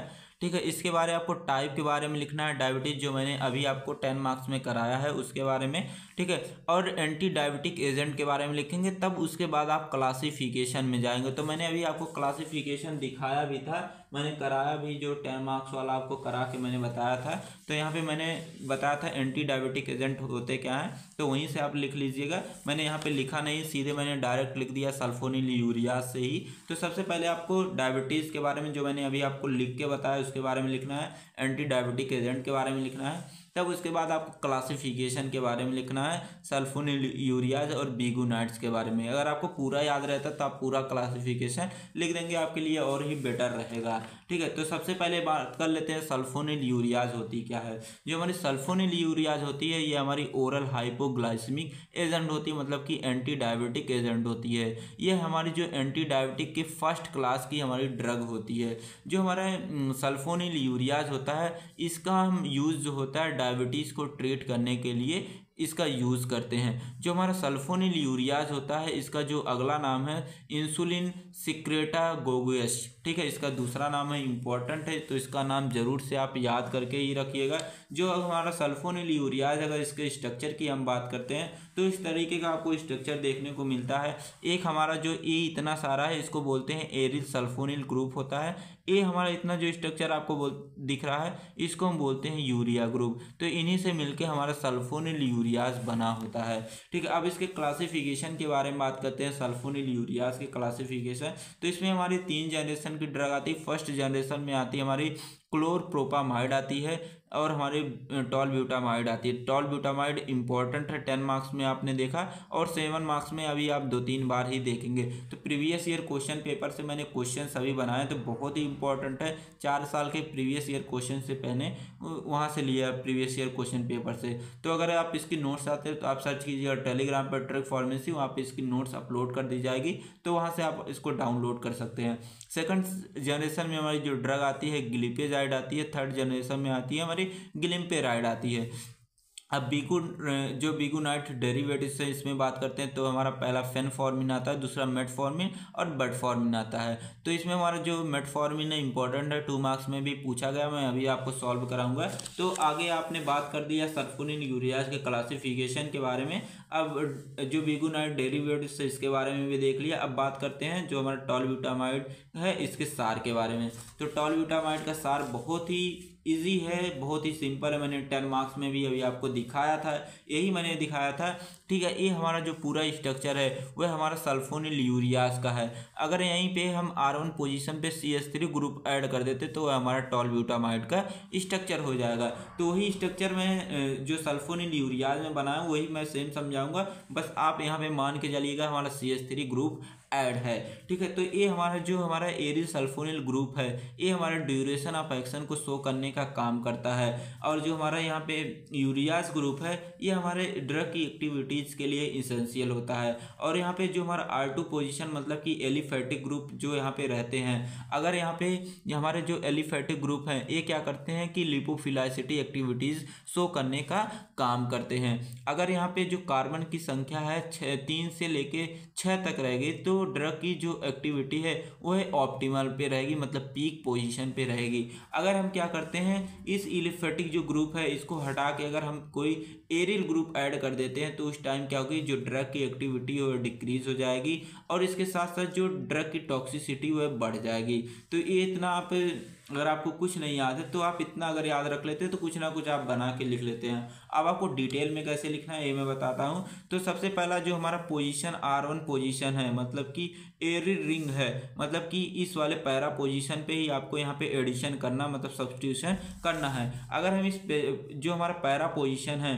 ठीक है। इसके बारे में आपको टाइप के बारे में लिखना है, डायबिटीज जो मैंने अभी आपको टेन मार्क्स में कराया है उसके बारे में, ठीक है। और एंटी डायबिटिक एजेंट के बारे में लिखेंगे, तब उसके बाद आप क्लासिफिकेशन में जाएंगे। तो मैंने अभी आपको क्लासिफिकेशन दिखाया भी था, मैंने कराया भी, जो टेन मार्क्स वाला आपको करा के मैंने बताया था। तो यहाँ पे मैंने बताया था एंटी डायबिटिक एजेंट होते क्या हैं, तो वहीं से आप लिख लीजिएगा। मैंने यहाँ पे लिखा नहीं, सीधे मैंने डायरेक्ट लिख दिया सल्फोनिल यूरियाज से ही। तो सबसे पहले आपको डायबिटीज़ के बारे में जो मैंने अभी आपको लिख के बताया उसके बारे में लिखना है, एंटी डायबिटिक एजेंट के बारे में लिखना है, तब उसके बाद आपको क्लासिफिकेशन के बारे में लिखना है, सल्फोनिल यूरियाज और बिगुनाइट्स के बारे में। अगर आपको पूरा याद रहता तो आप पूरा क्लासिफिकेशन लिख देंगे, आपके लिए और ही बेटर रहेगा, ठीक है। तो सबसे पहले बात कर लेते हैं सल्फोनिल यूरियाज होती क्या है। जो हमारी सल्फोनिल यूरियाज होती है ये हमारी ओरल हाइपोग्लाइसेमिक एजेंट होती है, मतलब कि एंटी डायबिटिक एजेंट होती है। ये हमारी जो एंटी डायबिटिक की फर्स्ट क्लास की हमारी ड्रग होती है। जो हमारा सल्फोनिल यूरियाज होता है इसका हम यूज़ जो होता है डायबिटीज़ को ट्रीट करने के लिए इसका यूज़ करते हैं। जो हमारा सल्फोनिल यूरियाज होता है इसका जो अगला नाम है इंसुलिन सिक्रेटागोगस, ठीक है। इसका दूसरा नाम है, इम्पॉर्टेंट है तो इसका नाम जरूर से आप याद करके ही रखिएगा। जो हमारा सल्फोनिल यूरियाज, अगर इसके स्ट्रक्चर की हम बात करते हैं तो इस तरीके का आपको स्ट्रक्चर देखने को मिलता है। एक हमारा जो ए इतना सारा है इसको बोलते हैं एरिल सल्फोनिल ग्रुप होता है। ए हमारा इतना जो स्ट्रक्चर आपको बोल दिख रहा है इसको हम बोलते हैं यूरिया ग्रुप। तो इन्हीं से मिलके हमारा सल्फोनिल यूरियाज बना होता है, ठीक है। अब इसके क्लासिफिकेशन के बारे में बात करते हैं, सल्फोनिल यूरियाज के क्लासिफिकेशन। तो इसमें हमारी तीन जनरेशन की ड्रग आती है। फर्स्ट जनरेशन में आती है हमारी क्लोरप्रोपामाइड आती है और हमारे टॉलब्यूटामाइड आती है। टॉलब्यूटामाइड इंपॉर्टेंट है, टेन मार्क्स में आपने देखा और सेवन मार्क्स में अभी आप दो तीन बार ही देखेंगे। तो प्रीवियस ईयर क्वेश्चन पेपर से मैंने क्वेश्चन सभी बनाए तो बहुत ही इंपॉर्टेंट है। चार साल के प्रीवियस ईयर क्वेश्चन से पहले वहाँ से लिया प्रीवियस ईयर क्वेश्चन पेपर से। तो अगर आप इसकी नोट्स आते हैं तो आप सर्च कीजिएगा टेलीग्राम पर ट्रिक फार्मेसी, वहाँ पर इसकी नोट्स अपलोड कर दी जाएगी, तो वहाँ से आप इसको डाउनलोड कर सकते हैं। सेकंड जनरेशन में हमारी जो ड्रग आती है ग्लिपेजाइड आती है। थर्ड जनरेशन में आती है हमारी ग्लिम्पेराइड आती है। अब बिगु जो बिगुनाइट डेरिवेटिव से इसमें बात करते हैं तो हमारा पहला फेनफॉर्मिन आता है, दूसरा मेटफॉर्मिन और बटफॉर्मिन आता है। तो इसमें हमारा जो मेटफॉर्मिन है इंपॉर्टेंट है, टू मार्क्स में भी पूछा गया, मैं अभी आपको सॉल्व कराऊंगा। तो आगे आपने बात कर दिया सल्फोनिल यूरियाज के क्लासिफिकेशन के बारे में। अब जो बिगुनाइट डेरिवेटिव से इसके बारे में भी देख लिया। अब बात करते हैं जो हमारा टॉलब्यूटामाइड है इसके सार के बारे में। तो टॉलब्यूटामाइड का सार बहुत ही इजी है, बहुत ही सिंपल है। मैंने टेन मार्क्स में भी अभी आपको दिखाया था, यही मैंने दिखाया था, ठीक है। ये हमारा जो पूरा स्ट्रक्चर है वह हमारा सल्फोनिल यूरियाज का है। अगर यहीं पे हम आर वन पोजीशन पे C H three group add कर देते तो वह हमारा टॉलब्यूटामाइड का स्ट्रक्चर हो जाएगा। तो वही स्ट्रक्चर में जो सल्फोनिल यूरियाज में बना है वही मैं सेम समझाऊंगा, बस आप यहाँ पे मान के चलिएगा हमारा C H three group add है, ठीक है। तो ये हमारा जो हमारा एरिल सल्फोनिल ग्रुप है ये हमारा ड्यूरेशन ऑफ एक्शन को शो करने का काम करता है। और जो हमारा यहाँ पे यूरियाज ग्रुप है ये हमारे ड्रग की एक्टिविटीज़ के लिए इसेंशियल होता है। और यहाँ पे जो हमारा आर टू पोजिशन मतलब कि एलिफेटिक ग्रुप जो यहाँ पे रहते हैं, अगर यहाँ पे हमारे जो एलिफेटिक ग्रुप हैं ये क्या करते हैं कि लिपोफिलासिटी एक्टिविटीज़ शो करने का काम करते हैं। अगर यहाँ पे जो कार्बन की संख्या है छः तीन से लेके छः तक रहेगी तो ड्रग की जो एक्टिविटी है वह ऑप्टिमल पे रहेगी, मतलब पीक पोजीशन पे रहेगी। अगर हम क्या करते हैं इस एलिफेटिक जो ग्रुप है इसको हटा के अगर हम कोई एरिल ग्रुप ऐड कर देते हैं तो उस टाइम क्या होगी, जो ड्रग की एक्टिविटी है वो डिक्रीज हो जाएगी और इसके साथ साथ जो ड्रग की टॉक्सिसिटी वह बढ़ जाएगी। तो ये इतना आप अगर आपको कुछ नहीं याद है तो आप इतना अगर याद रख लेते हैं तो कुछ ना कुछ आप बना के लिख लेते हैं। अब आपको डिटेल में कैसे लिखना है ये मैं बताता हूँ। तो सबसे पहला जो हमारा पोजीशन आर वन पोजीशन है मतलब कि एरिल रिंग है, मतलब कि इस वाले पैरा पोजीशन पे ही आपको यहाँ पे एडिशन करना मतलब सब्स्टिट्यूशन करना है। अगर हम इस पे जो हमारा पैरा पोजीशन है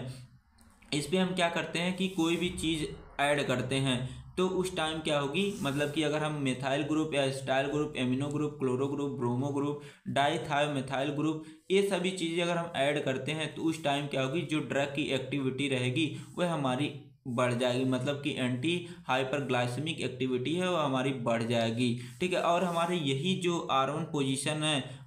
इस पर हम क्या करते हैं कि कोई भी चीज़ ऐड करते हैं तो उस टाइम क्या होगी, मतलब कि अगर हम मेथाइल ग्रुप या acetyl group, amino group, chloro group, bromo group, dithiomethyl group, ये सभी चीज़ें अगर हम ऐड करते हैं तो उस टाइम क्या होगी, जो ड्रग की एक्टिविटी रहेगी वह हमारी बढ़ जाएगी, मतलब कि एंटी हाइपरग्लाइसेमिक एक्टिविटी है वो हमारी बढ़ जाएगी, ठीक है। और हमारे यही जो आर वन पोजीशन है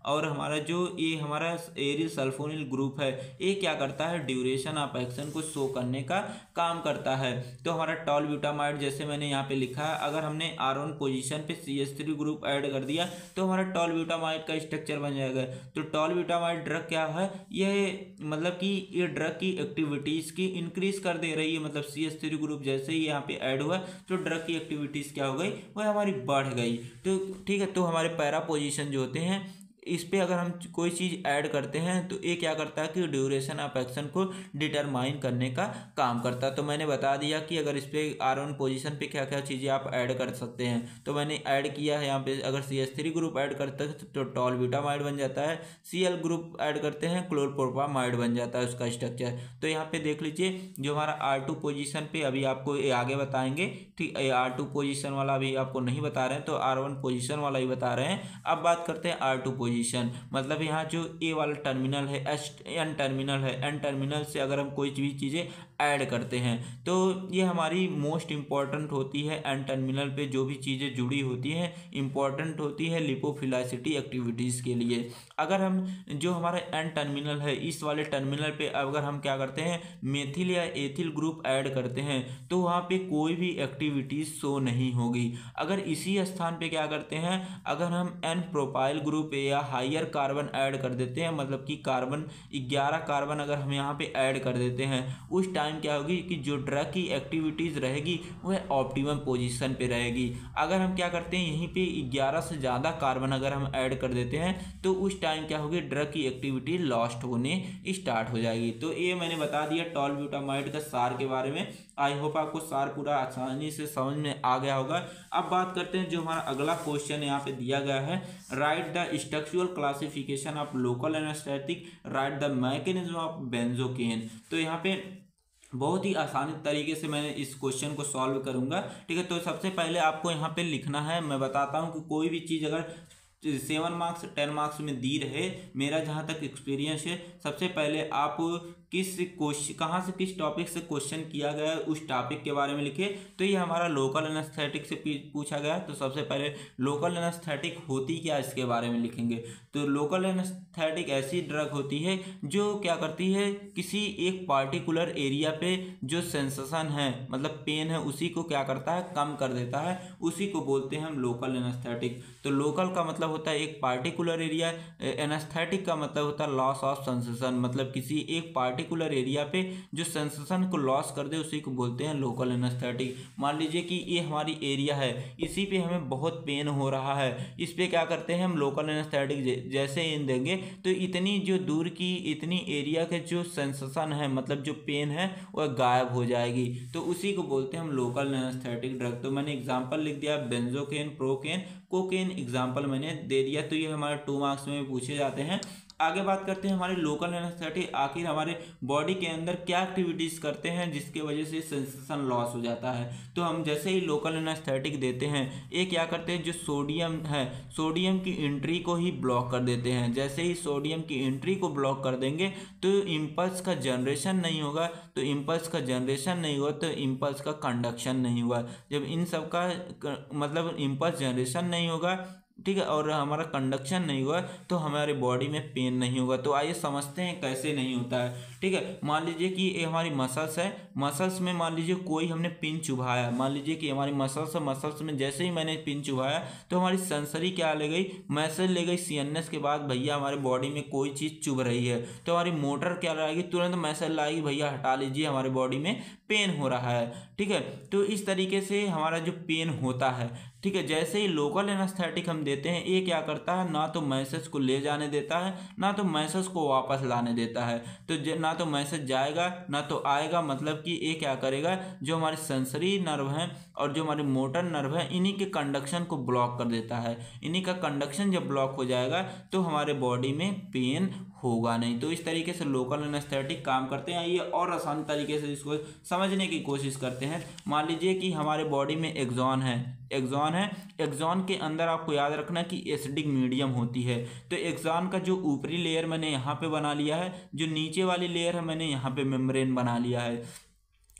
और हमारा जो ये हमारा एरिल सल्फोनिल ग्रुप है ये क्या करता है, ड्यूरेशन ऑफ एक्शन को शो करने का काम करता है। तो हमारा टॉल ब्यूटामाइड जैसे मैंने यहाँ पे लिखा है, अगर हमने आर वन पोजिशन पे C H three group add कर दिया तो हमारा टॉल ब्यूटामाइड का स्ट्रक्चर बन जाएगा। तो टॉल ब्यूटामाइड ड्रग क्या है, यह मतलब कि ये ड्रग की एक्टिविटीज़ की इंक्रीज कर दे रही है। मतलब सी एच थ्री ग्रुप जैसे ही यहाँ पे ऐड हुआ तो ड्रग की एक्टिविटीज़ क्या हो गई, वह हमारी बढ़ गई। तो ठीक है, तो हमारे पैरा पोजीशन जो होते हैं इस पे अगर हम कोई चीज़ ऐड करते हैं तो ये क्या करता है कि ड्यूरेशन ऑफ एक्शन को डिटरमाइन करने का काम करता है। तो मैंने बता दिया कि अगर इस पे आर वन पोजिशन पे क्या क्या चीज़ें आप ऐड कर सकते हैं। तो मैंने ऐड किया है यहाँ पे, अगर C H three group add करते हैं तो टॉल ब्यूटामाइड बन जाता है, सी एल ग्रुप ऐड करते हैं क्लोरप्रोपामाइड बन जाता है उसका स्ट्रक्चर। तो यहाँ पे देख लीजिए जो हमारा आर टू पोजिशन पे अभी आपको ये आगे बताएंगे, ठीक, आर टू पोजिशन वाला अभी आपको नहीं बता रहे हैं तो आर वन पोजिशन वाला ही बता रहे हैं। अब बात करते हैं आर टू पोजिशन, मतलब यहाँ जो ए वाला टर्मिनल है, एस एन टर्मिनल है, एन टर्मिनल से अगर हम कोई भी चीज़ें ऐड करते हैं तो ये हमारी मोस्ट इम्पॉर्टेंट होती है। एन टर्मिनल पे जो भी चीज़ें जुड़ी होती हैं इम्पॉर्टेंट होती है लिपोफिलासिटी एक्टिविटीज़ के लिए। अगर हम जो हमारा एन टर्मिनल है इस वाले टर्मिनल पे अगर हम क्या करते हैं मेथिल या एथिल ग्रुप ऐड करते हैं तो वहाँ पे कोई भी एक्टिविटीज़ शो नहीं होगी। अगर इसी स्थान पे क्या करते हैं, अगर हम एन प्रोपाइल ग्रुप या हायर कार्बन ऐड कर देते हैं, मतलब कि कार्बन ग्यारह कार्बन अगर हम यहाँ पे ऐड कर देते हैं, उस टाइम क्या होगी कि जो ड्रग की एक्टिविटीज़ रहेगी वह ऑप्टिमम पोजीशन पे रहेगी। अगर हम क्या करते हैं यहीं पे ग्यारह से ज़्यादा कार्बन अगर हम ऐड कर देते हैं तो उस टाइम क्या होगी, ड्रग की एक्टिविटी लॉस्ट होने स्टार्ट हो जाएगी। तो ये मैंने बता दिया टॉल ब्यूटामाइड का सार के बारे में। आई होप आपको सार पूरा आसानी से समझ में आ गया होगा। अब बात करते हैं जो हमारा अगला क्वेश्चन यहाँ पे दिया गया है, write the structural classification of local anaesthetic, write the mechanism of benzocaine. तो यहाँ पे बहुत ही आसानी तरीके से मैंने इस क्वेश्चन को सॉल्व करूंगा, ठीक है। तो सबसे पहले आपको यहाँ पे लिखना है, मैं बताता हूँ कि कोई भी चीज़ अगर सेवन मार्क्स टेन मार्क्स में दी रहे, मेरा जहाँ तक एक्सपीरियंस है, सबसे पहले आप किस क्वेश्चन कहाँ से किस टॉपिक से क्वेश्चन किया गया है उस टॉपिक के बारे में लिखे। तो ये हमारा लोकल एनेस्थेटिक से पूछा गया, तो सबसे पहले लोकल एनेस्थेटिक होती क्या इसके बारे में लिखेंगे। तो लोकल एनेस्थेटिक ऐसी ड्रग होती है जो क्या करती है, किसी एक पार्टिकुलर एरिया पे जो सेंसेशन है मतलब पेन है उसी को क्या करता है, कम कर देता है, उसी को बोलते हैं हम लोकल एनेस्थेटिक। तो लोकल का मतलब होता है एक पार्टिकुलर एरिया, एनेस्थेटिक का मतलब होता है लॉस ऑफ सेंसेशन, मतलब किसी एक पार्टिकुलर एरिया पे जो सेंसेशन को लॉस कर दे उसी को बोलते हैं लोकल एनेस्थेटिक। मान लीजिए कि ये हमारी एरिया है, इसी पे हमें बहुत पेन हो रहा है, इस पे क्या करते हैं हम लोकल एनेस्थेटिक जैसे इन देंगे तो इतनी जो दूर की इतनी एरिया के जो सेंसेशन है मतलब जो पेन है वह गायब हो जाएगी, तो उसी को बोलते हैं हम लोकल एनेस्थेटिक ड्रग। तो मैंने एग्जांपल लिख दिया बेंजोकेन, प्रोकेन, कोकेन, एग्जाम्पल मैंने दे दिया। तो ये हमारे टू मार्क्स में पूछे जाते हैं। आगे बात करते हैं हमारे लोकल एनेस्थेटिक आखिर हमारे बॉडी के अंदर क्या एक्टिविटीज़ करते हैं जिसके वजह से सेंसेशन लॉस हो जाता है। तो हम जैसे ही लोकल एनेस्थेटिक देते हैं ये क्या करते हैं, जो सोडियम है सोडियम की एंट्री को ही ब्लॉक कर देते हैं। जैसे ही सोडियम की एंट्री को ब्लॉक कर देंगे तो इम्पल्स का जनरेशन नहीं होगा, तो इम्पल्स का जनरेशन नहीं हुआ तो इम्पल्स का कंडक्शन नहीं हुआ। जब इन सब का मतलब इम्पल्स जनरेशन नहीं होगा, ठीक है, और हमारा कंडक्शन नहीं हुआ तो हमारे बॉडी में पेन नहीं होगा। तो आइए समझते हैं कैसे नहीं होता है, ठीक है। मान लीजिए कि ये हमारी मसल्स है, मसल्स में मान लीजिए कोई हमने पिन चुभाया, मान लीजिए कि हमारी मसल्स है, मसल्स में जैसे ही मैंने पिन चुभाया तो हमारी सेंसरी क्या ले गई, मैसेज ले गई सीएनएस के बाद भैया हमारे बॉडी में कोई चीज़ चुभ रही है, तो हमारी मोटर क्या लाएगी, तुरंत मैसेज लाएगी भैया हटा लीजिए हमारे बॉडी में पेन हो रहा है, ठीक है। तो इस तरीके से हमारा जो पेन होता है, ठीक है। जैसे ही लोकल एनेस्थेटिक हम देते हैं ये क्या करता है, ना तो मैसेज को ले जाने देता है ना तो मैसेज को वापस लाने देता है। तो ना तो मैसेज जाएगा ना तो आएगा, मतलब कि ये क्या करेगा, जो हमारे सेंसरी नर्व हैं और जो हमारे मोटर नर्व है इन्हीं के कंडक्शन को ब्लॉक कर देता है। इन्हीं का कंडक्शन जब ब्लॉक हो जाएगा तो हमारे बॉडी में पेन होगा नहीं। तो इस तरीके से लोकल एनेस्थेटिक काम करते हैं। ये और आसान तरीके से इसको समझने की कोशिश करते हैं। मान लीजिए कि हमारे बॉडी में एक्सॉन है, एक्सॉन है, एक्सॉन के अंदर आपको याद रखना कि एसिडिक मीडियम होती है। तो एक्सॉन का जो ऊपरी लेयर मैंने यहाँ पे बना लिया है, जो नीचे वाली लेयर है मैंने यहाँ पे मेम्ब्रेन बना लिया है।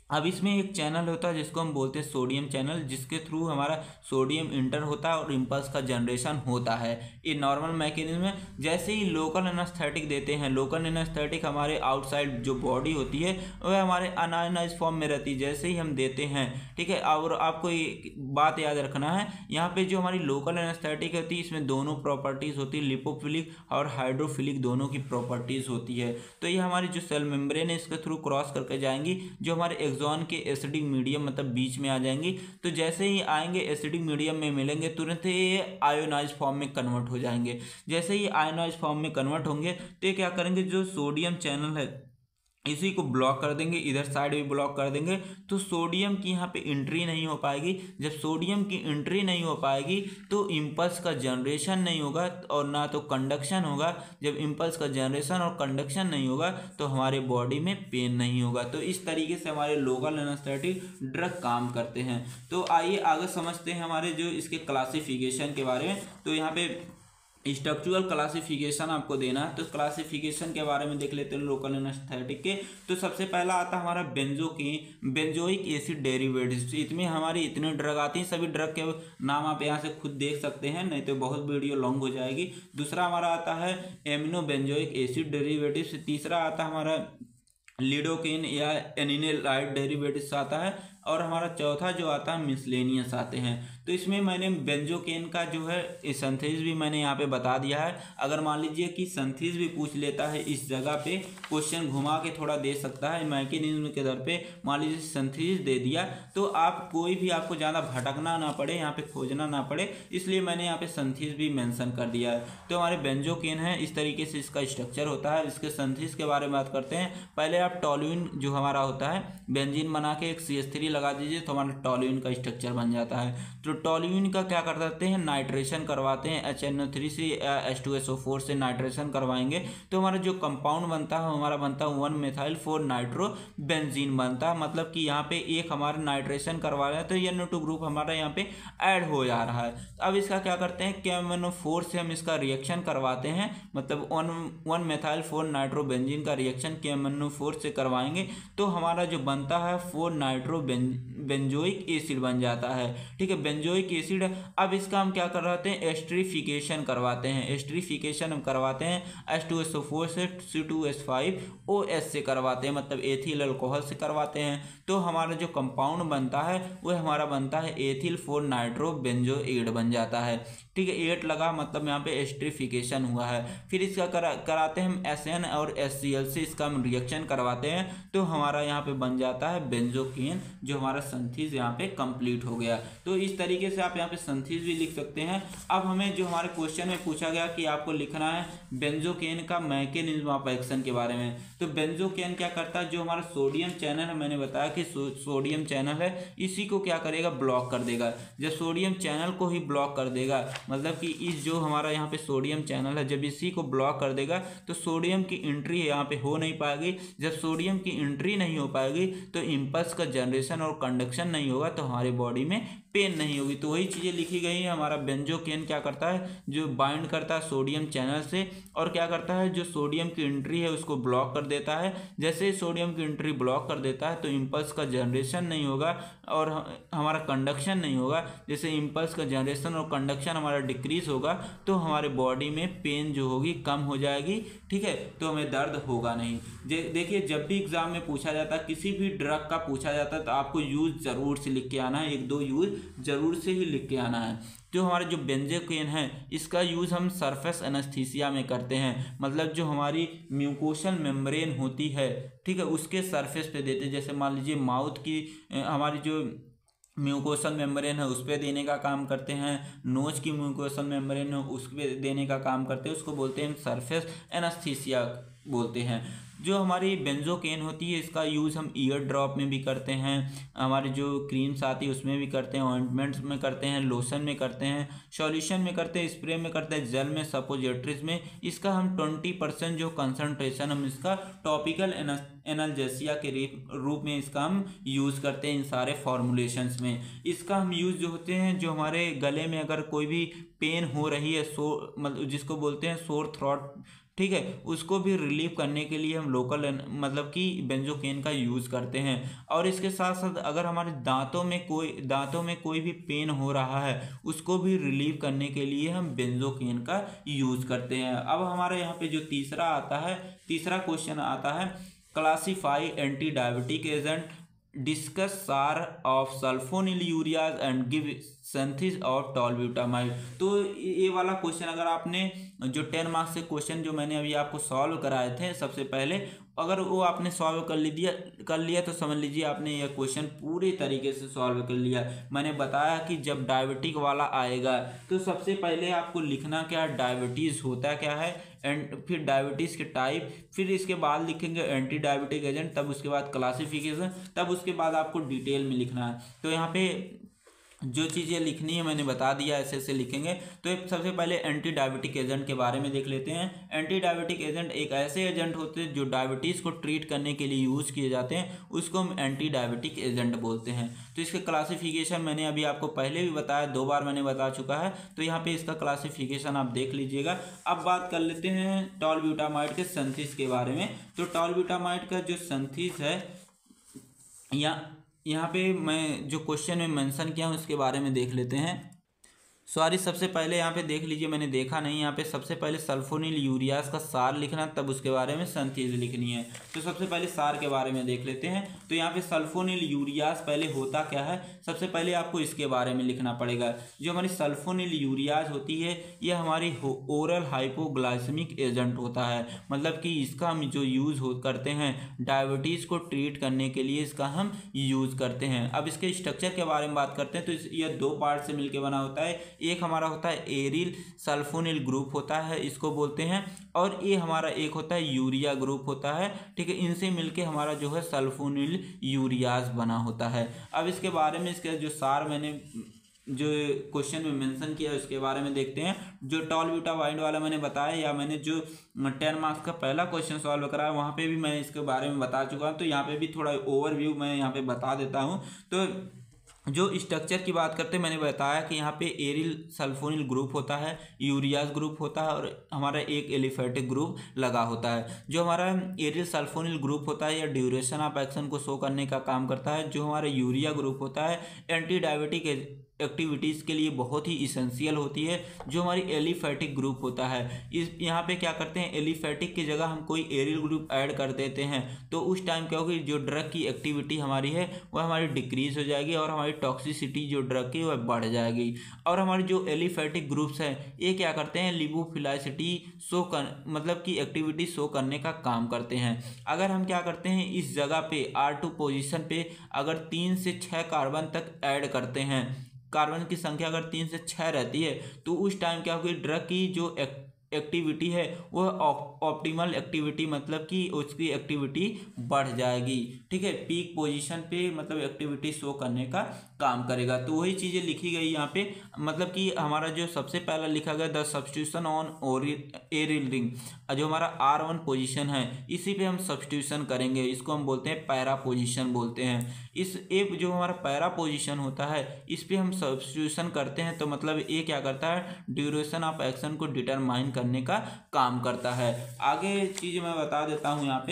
अब इसमें एक चैनल होता है जिसको हम बोलते हैं सोडियम चैनल, जिसके थ्रू हमारा सोडियम इंटर होता है और इम्पल्स का जनरेशन होता है। ये नॉर्मल मैकेनिज्म है। जैसे ही लोकल एनेस्थेटिक देते हैं, लोकल एनेस्थेटिक हमारे आउटसाइड जो बॉडी होती है वह हमारे अनआयोनाइज फॉर्म में रहती है, जैसे ही हम देते हैं, ठीक है। और आपको ये बात याद रखना है, यहाँ पे जो हमारी लोकल एनेस्थेटिक होती है इसमें दोनों प्रॉपर्टीज़ होती है, लिपोफिलिक और हाइड्रोफिलिक दोनों की प्रॉपर्टीज़ होती है। तो ये हमारी जो सेल मेम्ब्रेन है इसके थ्रू क्रॉस करके जाएंगी, जो हमारे जोन के एसिडिक मीडियम मतलब बीच में आ जाएंगी। तो जैसे ही आएंगे एसिडिक मीडियम में मिलेंगे तुरंत ये आयोनाइज फॉर्म में कन्वर्ट हो जाएंगे। जैसे ही आयोनाइज फॉर्म में कन्वर्ट होंगे तो ये क्या करेंगे, जो सोडियम चैनल है इसी को ब्लॉक कर देंगे, इधर साइड भी ब्लॉक कर देंगे। तो सोडियम की यहाँ पे एंट्री नहीं हो पाएगी। जब सोडियम की एंट्री नहीं हो पाएगी तो इम्पल्स का जनरेशन नहीं होगा और ना तो कंडक्शन होगा। जब इम्पल्स का जनरेशन और कंडक्शन नहीं होगा तो हमारे बॉडी में पेन नहीं होगा। तो इस तरीके से हमारे लोकल एनेस्थेटिक ड्रग काम करते हैं। तो आइए आगे समझते हैं हमारे जो इसके क्लासिफिकेशन के बारे में। तो यहाँ पे स्ट्रक्चरल क्लासिफिकेशन आपको देना है, तो क्लासिफिकेशन के बारे में देख लेते हैं लोकल एनेस्थेटिक के। तो सबसे पहला आता है हमारा बेंजोकिन बेंजोइक एसिड डेरिवेटिव्स। इसमें हमारी इतने ड्रग आती हैं, सभी ड्रग के नाम आप यहाँ से खुद देख सकते हैं, नहीं तो बहुत वीडियो लॉन्ग हो जाएगी। दूसरा हमारा आता है एमिनो बेंजोइक एसिड डेरिवेटिव्स। तीसरा आता है हमारा लिडोकेन या एनिलाइड डेरिवेटिव्स आता है। और हमारा चौथा जो आता है मिसलेनियस आते हैं। तो इसमें मैंने बेंजोकेन का जो है सिंथेसिस भी मैंने यहाँ पे बता दिया है। अगर मान लीजिए कि सिंथेसिस भी पूछ लेता है, इस जगह पे क्वेश्चन घुमा के थोड़ा दे सकता है मैकेनिज्म के दर पे, मान लीजिए सिंथेसिस दे दिया तो आप कोई भी आपको ज़्यादा भटकना ना पड़े, यहाँ पे खोजना ना पड़े, इसलिए मैंने यहाँ पे सिंथेसिस भी मेंशन कर दिया है। तो हमारे बेंजोकेन है, इस तरीके से इसका स्ट्रक्चर होता है। इसके सिंथेसिस के बारे में बात करते हैं। पहले आप टॉल्यूइन जो हमारा होता है, बेंजीन बना के एक सी एच थ्री लगा दीजिए तो हमारा टॉल्यूइन का स्ट्रक्चर बन जाता है। तो टॉल्यूइन का क्या कर देते हैं, नाइट्रेशन करवाते हैं, एच एन ओ थ्री से H two S O four से नाइट्रेशन करवाएंगे तो हमारा जो कंपाउंड बनता है हमारा बनता है one methyl four nitro benzene बनता है। मतलब कि यहाँ पे एक हमारा नाइट्रेशन करवा रहा है तो एन ओ टू ग्रुप हमारा यहाँ पे ऐड हो जा रहा है। अब इसका क्या करते हैं, के एम एन ओ फोर से हम इसका रिएक्शन करवाते हैं, मतलब one one methyl four nitro benzene का रिएक्शन के एम एन ओ फोर से करवाएंगे तो हमारा जो बनता है फोर नाइट्रो बेंजोइक एसिड बन जाता है। ठीक है, बेंजोइक एसिड। अब इसका हम क्या करवाते हैं, एस्ट्रीफिकेशन करवाते हैं। एस्ट्रीफिकेशन हम करवाते हैं H two S O four से C two S five O S से करवाते हैं, मतलब एथिल अल्कोहल से करवाते हैं। तो हमारा जो कंपाउंड बनता है वह हमारा बनता है एथिल फोर नाइट्रो बेंजोइड बन जाता है। ठीक है, एट लगा मतलब यहाँ पे एस्ट्रीफिकेशन हुआ है। फिर इसका करा, कराते हैं हम एस एन और एस सी एल से इसका हम रिएक्शन करवाते हैं तो हमारा यहाँ पे बन जाता है बेंजोकेन, जो हमारा सिंथेसिस यहाँ पे कंप्लीट हो गया। तो इस तरीके से आप यहाँ पे सिंथेसिस भी लिख सकते हैं। अब हमें जो हमारे क्वेश्चन में पूछा गया कि आपको लिखना है बेंजोकेन का मैकेनिज्म ऑफ एक्शन के बारे में। तो बेंजोकेन क्या करता है, जो हमारा सोडियम चैनल है, मैंने बताया कि सो, सोडियम चैनल है, इसी को क्या करेगा, ब्लॉक कर देगा। जब सोडियम चैनल को ही ब्लॉक कर देगा, मतलब कि इस जो हमारा यहाँ पे सोडियम चैनल है, जब इसी को ब्लॉक कर देगा तो सोडियम की एंट्री यहाँ पे हो नहीं पाएगी। जब सोडियम की एंट्री नहीं हो पाएगी तो इम्पल्स का जनरेशन और कंडक्शन नहीं होगा, तो हमारी बॉडी में पेन नहीं होगी। तो वही चीज़ें लिखी गई हैं। हमारा बेंजोकेन क्या करता है, जो बाइंड करता है सोडियम चैनल से और क्या करता है, जो सोडियम की एंट्री है उसको ब्लॉक कर देता है। जैसे ही सोडियम की एंट्री ब्लॉक कर देता है तो इम्पल्स का जनरेशन नहीं होगा और हमारा कंडक्शन नहीं होगा। जैसे इम्पल्स का जनरेशन और कंडक्शन हमारा डिक्रीज होगा तो हमारे बॉडी में पेन जो होगी कम हो जाएगी। ठीक है, तो हमें दर्द होगा नहीं। देखिए, जब भी एग्जाम में पूछा जाता है, किसी भी ड्रग का पूछा जाता है तो आपको यूज जरूर से लिख के आना है, एक दो यूज जरूर से ही लिख के आना है। जो हमारा जो बेंजोकेन है इसका यूज़ हम सरफेस एनेस्थीसिया में करते हैं, मतलब जो हमारी म्यूकोसल मेम्ब्रेन होती है, ठीक है, उसके सरफेस पे देते हैं। जैसे मान लीजिए माउथ की हमारी जो म्यूकोसल मेम्ब्रेन है उस पर देने का काम करते हैं, नोज की म्यूकोसल मेम्ब्रेन है उस पर देने का काम करते हैं, उसको बोलते हैं सरफेस एनेस्थीसिया बोलते हैं। जो हमारी बेंजोकेन होती है इसका यूज़ हम ईयर ड्रॉप में भी करते हैं, हमारी जो क्रीम्स आती है उसमें भी करते हैं, ऑइंटमेंट्स में करते हैं, लोशन में करते हैं, सॉल्यूशन में करते हैं, स्प्रे में करते हैं, जेल में, सपोजिटरीज में। इसका हम ट्वेंटी परसेंट जो कंसनट्रेशन हम इसका टॉपिकल एनाल्जेसिया के रूप में इसका हम यूज़ करते हैं इन सारे फॉर्मुलेशंस में। इसका हम यूज़ जो होते हैं, जो हमारे गले में अगर कोई भी पेन हो रही है, सो मतलब जिसको बोलते हैं सोर थ्रोट, ठीक है, उसको भी रिलीव करने के लिए हम लोकल मतलब कि बेंजोकेन का यूज़ करते हैं। और इसके साथ साथ अगर हमारे दांतों में कोई दांतों में कोई भी पेन हो रहा है उसको भी रिलीव करने के लिए हम बेंजोकेन का यूज़ करते हैं। अब हमारे यहाँ पे जो तीसरा आता है, तीसरा क्वेश्चन आता है, classify anti diabetic agent, discuss SAR of sulfonyl ureas and give synthesis of tolbutamide. तो ये वाला क्वेश्चन अगर आपने जो टेन मार्क्स के क्वेश्चन जो मैंने अभी आपको सॉल्व कराए थे सबसे पहले, अगर वो आपने सॉल्व कर लिया कर लिया तो समझ लीजिए आपने यह क्वेश्चन पूरी तरीके से सॉल्व कर लिया। मैंने बताया कि जब डायबिटिक वाला आएगा तो सबसे पहले आपको लिखना क्या, डायबिटीज़ होता क्या है, एंड फिर डायबिटीज़ के टाइप, फिर इसके बाद लिखेंगे एंटी डायबिटिक एजेंट, तब उसके बाद क्लासिफिकेशन, तब उसके बाद आपको डिटेल में लिखना है। तो यहाँ पे जो चीज़ें लिखनी है मैंने बता दिया, ऐसे ऐसे लिखेंगे। तो सबसे पहले एंटी डायबिटिक एजेंट के बारे में देख लेते हैं। एंटी डायबिटिक एजेंट एक ऐसे एजेंट होते हैं जो डायबिटीज़ को ट्रीट करने के लिए यूज़ किए जाते हैं, उसको हम एंटी डायबिटिक एजेंट बोलते हैं। तो इसके क्लासिफिकेशन मैंने अभी आपको पहले भी बताया, दो बार मैंने बता चुका है, तो यहाँ पर इसका क्लासिफिकेशन आप देख लीजिएगा। अब बात कर लेते हैं टॉलब्यूटामाइड के सिंथेसिस के बारे में। तो टॉलब्यूटामाइड का जो सिंथेसिस है या यहाँ पे मैं जो क्वेश्चन में मेंशन किया हूँ उसके बारे में देख लेते हैं। सॉरी, सबसे पहले यहाँ पे देख लीजिए, मैंने देखा नहीं, यहाँ पे सबसे पहले सल्फोनिल यूरियाज का सार लिखना, तब उसके बारे में सिंथेसिस लिखनी है। तो सबसे पहले सार के बारे में देख लेते हैं। तो यहाँ पे सल्फोनिल यूरियाज पहले होता क्या है, सबसे पहले आपको इसके बारे में लिखना पड़ेगा। जो हमारी सल्फोनिल यूरियाज होती है ये हमारी ओरल हाइपोग्लाइसेमिक एजेंट होता है, मतलब कि इसका हम जो यूज़ हो करते हैं डायबिटीज़ को ट्रीट करने के लिए इसका हम यूज़ करते हैं। अब इसके स्ट्रक्चर के बारे में बात करते हैं। तो यह दो पार्ट से मिलकर बना होता है। एक हमारा होता है एरिल सल्फोनिल ग्रुप होता है, इसको बोलते हैं, और ये हमारा एक होता है यूरिया ग्रुप होता है, ठीक है। इनसे मिलके हमारा जो है सल्फोनिल यूरियाज बना होता है। अब इसके बारे में इसके जो सार मैंने जो क्वेश्चन में मेंशन किया उसके बारे में देखते हैं। जो टॉलब्यूटामाइड वाला मैंने बताया, या मैंने जो टेन मार्क्स का पहला क्वेश्चन सॉल्व कराया वहाँ पे भी मैं इसके बारे में बता चुका हूँ। तो यहाँ पे भी थोड़ा ओवरव्यू मैं यहाँ पे बता देता हूँ। तो जो स्ट्रक्चर की बात करते हैं, मैंने बताया कि यहाँ पे एरिल सल्फोनिल ग्रुप होता है, यूरियाज ग्रुप होता है, और हमारा एक एलिफेटिक ग्रुप लगा होता है। जो हमारा एरिल सल्फोनिल ग्रुप होता है यह ड्यूरेशन ऑफ एक्शन को शो करने का काम करता है। जो हमारा यूरिया ग्रुप होता है एंटी डायबिटिक एक्टिविटीज़ के लिए बहुत ही इसेंशियल होती है। जो हमारी एलिफेटिक ग्रुप होता है, इस यहाँ पे क्या करते हैं, एलिफेटिक की जगह हम कोई एरिल ग्रुप ऐड कर देते हैं, तो उस टाइम क्या होगी, जो ड्रग की एक्टिविटी हमारी है वह हमारी डिक्रीज हो जाएगी और हमारी टॉक्सिसिटी जो ड्रग की वह बढ़ जाएगी। और हमारे जो एलिफेटिक ग्रुप्स हैं ये क्या करते हैं, लिपोफिलासिटी शो कर मतलब की एक्टिविटी शो करने का काम करते हैं। अगर हम क्या करते हैं, इस जगह पे आर टू पोजिशन पे अगर तीन से छः कार्बन तक ऐड करते हैं, कार्बन की संख्या अगर तीन से छः रहती है, तो उस टाइम क्या होगी, ड्रग की जो एक एक्टिविटी है वह ऑप्टिमल एक्टिविटी मतलब कि उसकी एक्टिविटी बढ़ जाएगी, ठीक है। पीक पोजीशन पे मतलब एक्टिविटी शो करने का काम करेगा। तो वही चीज़ें लिखी गई यहाँ पे, मतलब कि हमारा जो सबसे पहला लिखा गया the substitution on aryl ring, जो हमारा आर वन पोजिशन है इसी पे हम सब्स्टिट्यूशन करेंगे, इसको हम बोलते हैं पैरा पोजिशन बोलते हैं। इस एक जो हमारा पैरा पोजिशन होता है इस पे हम सब्स्टिट्यूशन करते हैं, तो मतलब ये क्या करता है, ड्यूरेशन ऑफ एक्शन को डिटरमाइन करने का काम करता है। आगे चीज़ मैं बता देता हूँ यहाँ पे,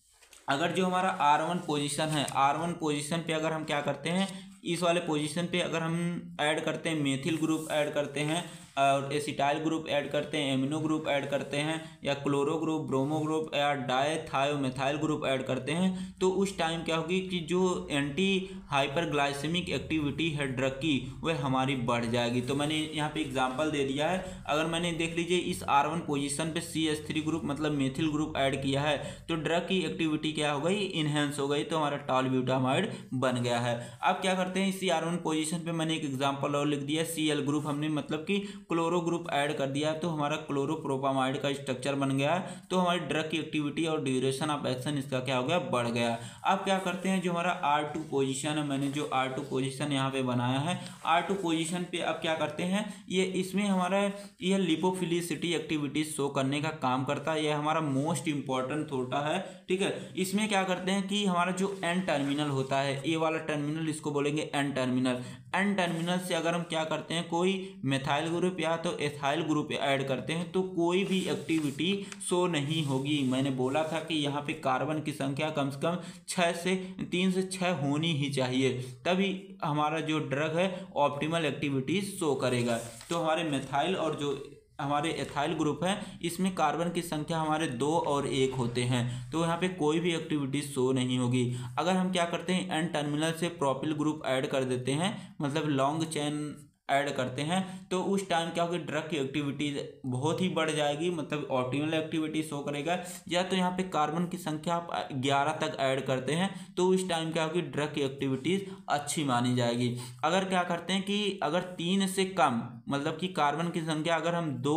अगर जो हमारा आर वन पोजिशन है, आर वन पोजिशन पे अगर हम क्या करते हैं, इस वाले पोजीशन पे अगर हम ऐड करते हैं, मेथिल ग्रुप ऐड करते हैं और एसिटाइल ग्रुप ऐड करते हैं, एमिनो ग्रुप ऐड करते हैं, या क्लोरो ग्रुप, ब्रोमो ग्रुप या डायथायोमेथाइल ग्रुप ऐड करते हैं, तो उस टाइम क्या होगी कि जो एंटी हाइपरग्लाइसेमिक एक्टिविटी है ड्रग की वह हमारी बढ़ जाएगी। तो मैंने यहाँ पे एग्जांपल दे दिया है। अगर मैंने देख लीजिए इस आर वन पोजीशन पे सी एच थ्री ग्रुप मतलब मेथिल ग्रुप ऐड किया है, तो ड्रग की एक्टिविटी क्या हो गई, इनहेंस हो गई, तो हमारा टॉलब्यूटामाइड बन गया है। अब क्या करते हैं, इसी आर वन पोजीशन पे मैंने एक एग्जाम्पल और लिख दिया, सी एल ग्रुप हमने मतलब कि क्लोरो ग्रुप ऐड कर दिया, तो हमारा क्लोरोप्रोपामाइड का स्ट्रक्चर बन गया, तो हमारी ड्रग की एक्टिविटी और ड्यूरेशन ऑफ एक्शन इसका क्या हो गया, बढ़ गया। अब क्या करते हैं, जो हमारा आर टू पोजीशन है, मैंने जो आर टू पोजीशन यहाँ पे बनाया है, आर टू पोजीशन पे अब क्या करते हैं, ये इसमें हमारा यह लिपोफिलिसिटी एक्टिविटी शो करने का काम करता है, यह हमारा मोस्ट इंपॉर्टेंट होता है, ठीक है। इसमें क्या करते हैं कि हमारा जो एन टर्मिनल होता है, ए वाला टर्मिनल इसको बोलेंगे एन टर्मिनल, एन टर्मिनल से अगर हम क्या करते हैं, कोई मेथाइल ग्रुप या तो एथाइल ग्रुप ऐड करते हैं तो कोई भी एक्टिविटी शो नहीं होगी। मैंने बोला था कि यहाँ पे कार्बन की संख्या कम से कम छः से तीन से छः होनी ही चाहिए, तभी हमारा जो ड्रग है ऑप्टिमल एक्टिविटीज शो करेगा। तो हमारे मेथाइल और जो हमारे एथाइल ग्रुप है इसमें कार्बन की संख्या हमारे दो और एक होते हैं, तो यहाँ पे कोई भी एक्टिविटी शो नहीं होगी। अगर हम क्या करते हैं, एन टर्मिनल से प्रोपिल ग्रुप ऐड कर देते हैं, मतलब लॉन्ग चेन ऐड करते हैं, तो उस टाइम क्या होगी, ड्रग की एक्टिविटी बहुत ही बढ़ जाएगी, मतलब ऑप्टिमल एक्टिविटी शो करेगा। या तो यहाँ पे कार्बन की संख्या आप ग्यारह तक ऐड करते हैं तो उस टाइम क्या होगी, ड्रग की एक्टिविटीज अच्छी मानी जाएगी। अगर क्या करते हैं कि अगर तीन से कम, मतलब कि कार्बन की संख्या अगर हम दो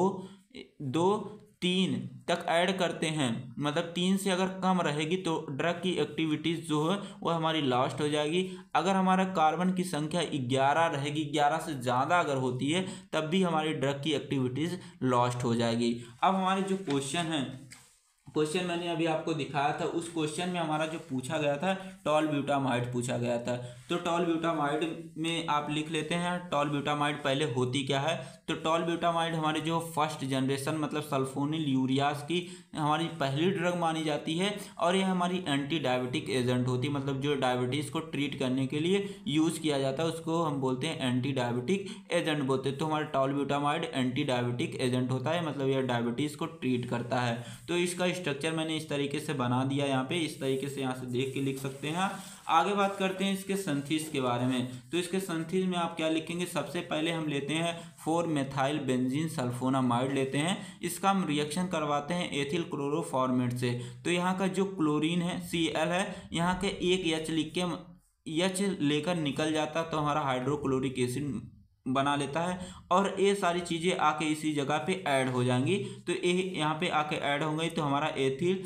दो तीन तक ऐड करते हैं, मतलब तीन से अगर कम रहेगी तो ड्रग की एक्टिविटीज़ जो है वो हमारी लॉस्ट हो जाएगी। अगर हमारा कार्बन की संख्या ग्यारह रहेगी, ग्यारह से ज़्यादा अगर होती है तब भी हमारी ड्रग की एक्टिविटीज़ लॉस्ट हो जाएगी। अब हमारे जो क्वेश्चन है, क्वेश्चन मैंने अभी आपको दिखाया था, उस क्वेश्चन में हमारा जो पूछा गया था टॉल ब्यूटामाइड पूछा गया था। तो टॉल ब्यूटामाइड में आप लिख लेते हैं टॉल ब्यूटामाइड पहले होती क्या है। तो टॉल ब्यूटामाइड हमारे जो फर्स्ट जनरेशन मतलब सल्फोनिल यूरियास की हमारी पहली ड्रग मानी जाती है, और यह हमारी एंटी डायबिटिक एजेंट होती है, मतलब जो डायबिटीज़ को ट्रीट करने के लिए यूज़ किया जाता है उसको हम बोलते हैं एंटी डायबिटिक एजेंट बोलते हैं। तो हमारा tolbutamide anti diabetic agent होता है, मतलब यह डायबिटीज़ को ट्रीट करता है। तो इसका स्ट्रक्चर मैंने इस तरीके से बना दिया, यहाँ पे इस तरीके से यहाँ से देख के लिख सकते हैं। आगे बात करते हैं इसके संथीस के बारे में। तो इसके संथीस में आप क्या लिखेंगे, सबसे पहले हम लेते हैं फोर मेथाइल बेंजीन सल्फोनामाइड लेते हैं, इसका हम रिएक्शन करवाते हैं एथिल क्लोरोफॉर्मेट से। तो यहाँ का जो क्लोरीन है सी एल है, यहाँ के एक एच लिख के एच लेकर निकल जाता तो हमारा हाइड्रोक्लोरिक एसिड बना लेता है, और ये सारी चीज़ें आके इसी जगह पे ऐड हो जाएंगी। तो ये यहाँ पे आके ऐड हो गई तो हमारा एथिल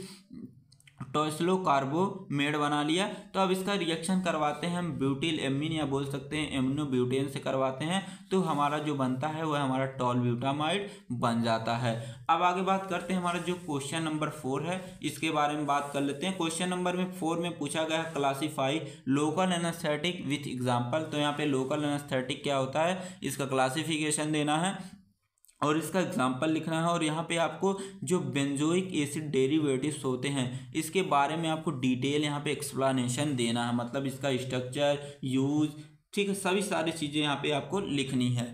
टॉयस्लो कार्बोमेड बना लिया। तो अब इसका रिएक्शन करवाते हैं हम ब्यूटिल एमीन या बोल सकते हैं एमिनो ब्यूटेन से करवाते हैं, तो हमारा जो बनता है वह हमारा टॉल ब्यूटामाइड बन जाता है। अब आगे बात करते हैं हमारा जो क्वेश्चन नंबर फोर है इसके बारे में बात कर लेते हैं। क्वेश्चन नंबर में फोर में पूछा गया है classify local anaesthetic with example. तो यहाँ पे लोकल एनेस्थेटिक क्या होता है, इसका क्लासिफिकेशन देना है और इसका एग्जाम्पल लिखना है, और यहाँ पे आपको जो बेंजोइक एसिड डेरिवेटिव्स होते हैं इसके बारे में आपको डिटेल यहाँ पे एक्सप्लेनेशन देना है, मतलब इसका स्ट्रक्चर, यूज, ठीक है, सभी सारी चीज़ें यहाँ पे आपको लिखनी है।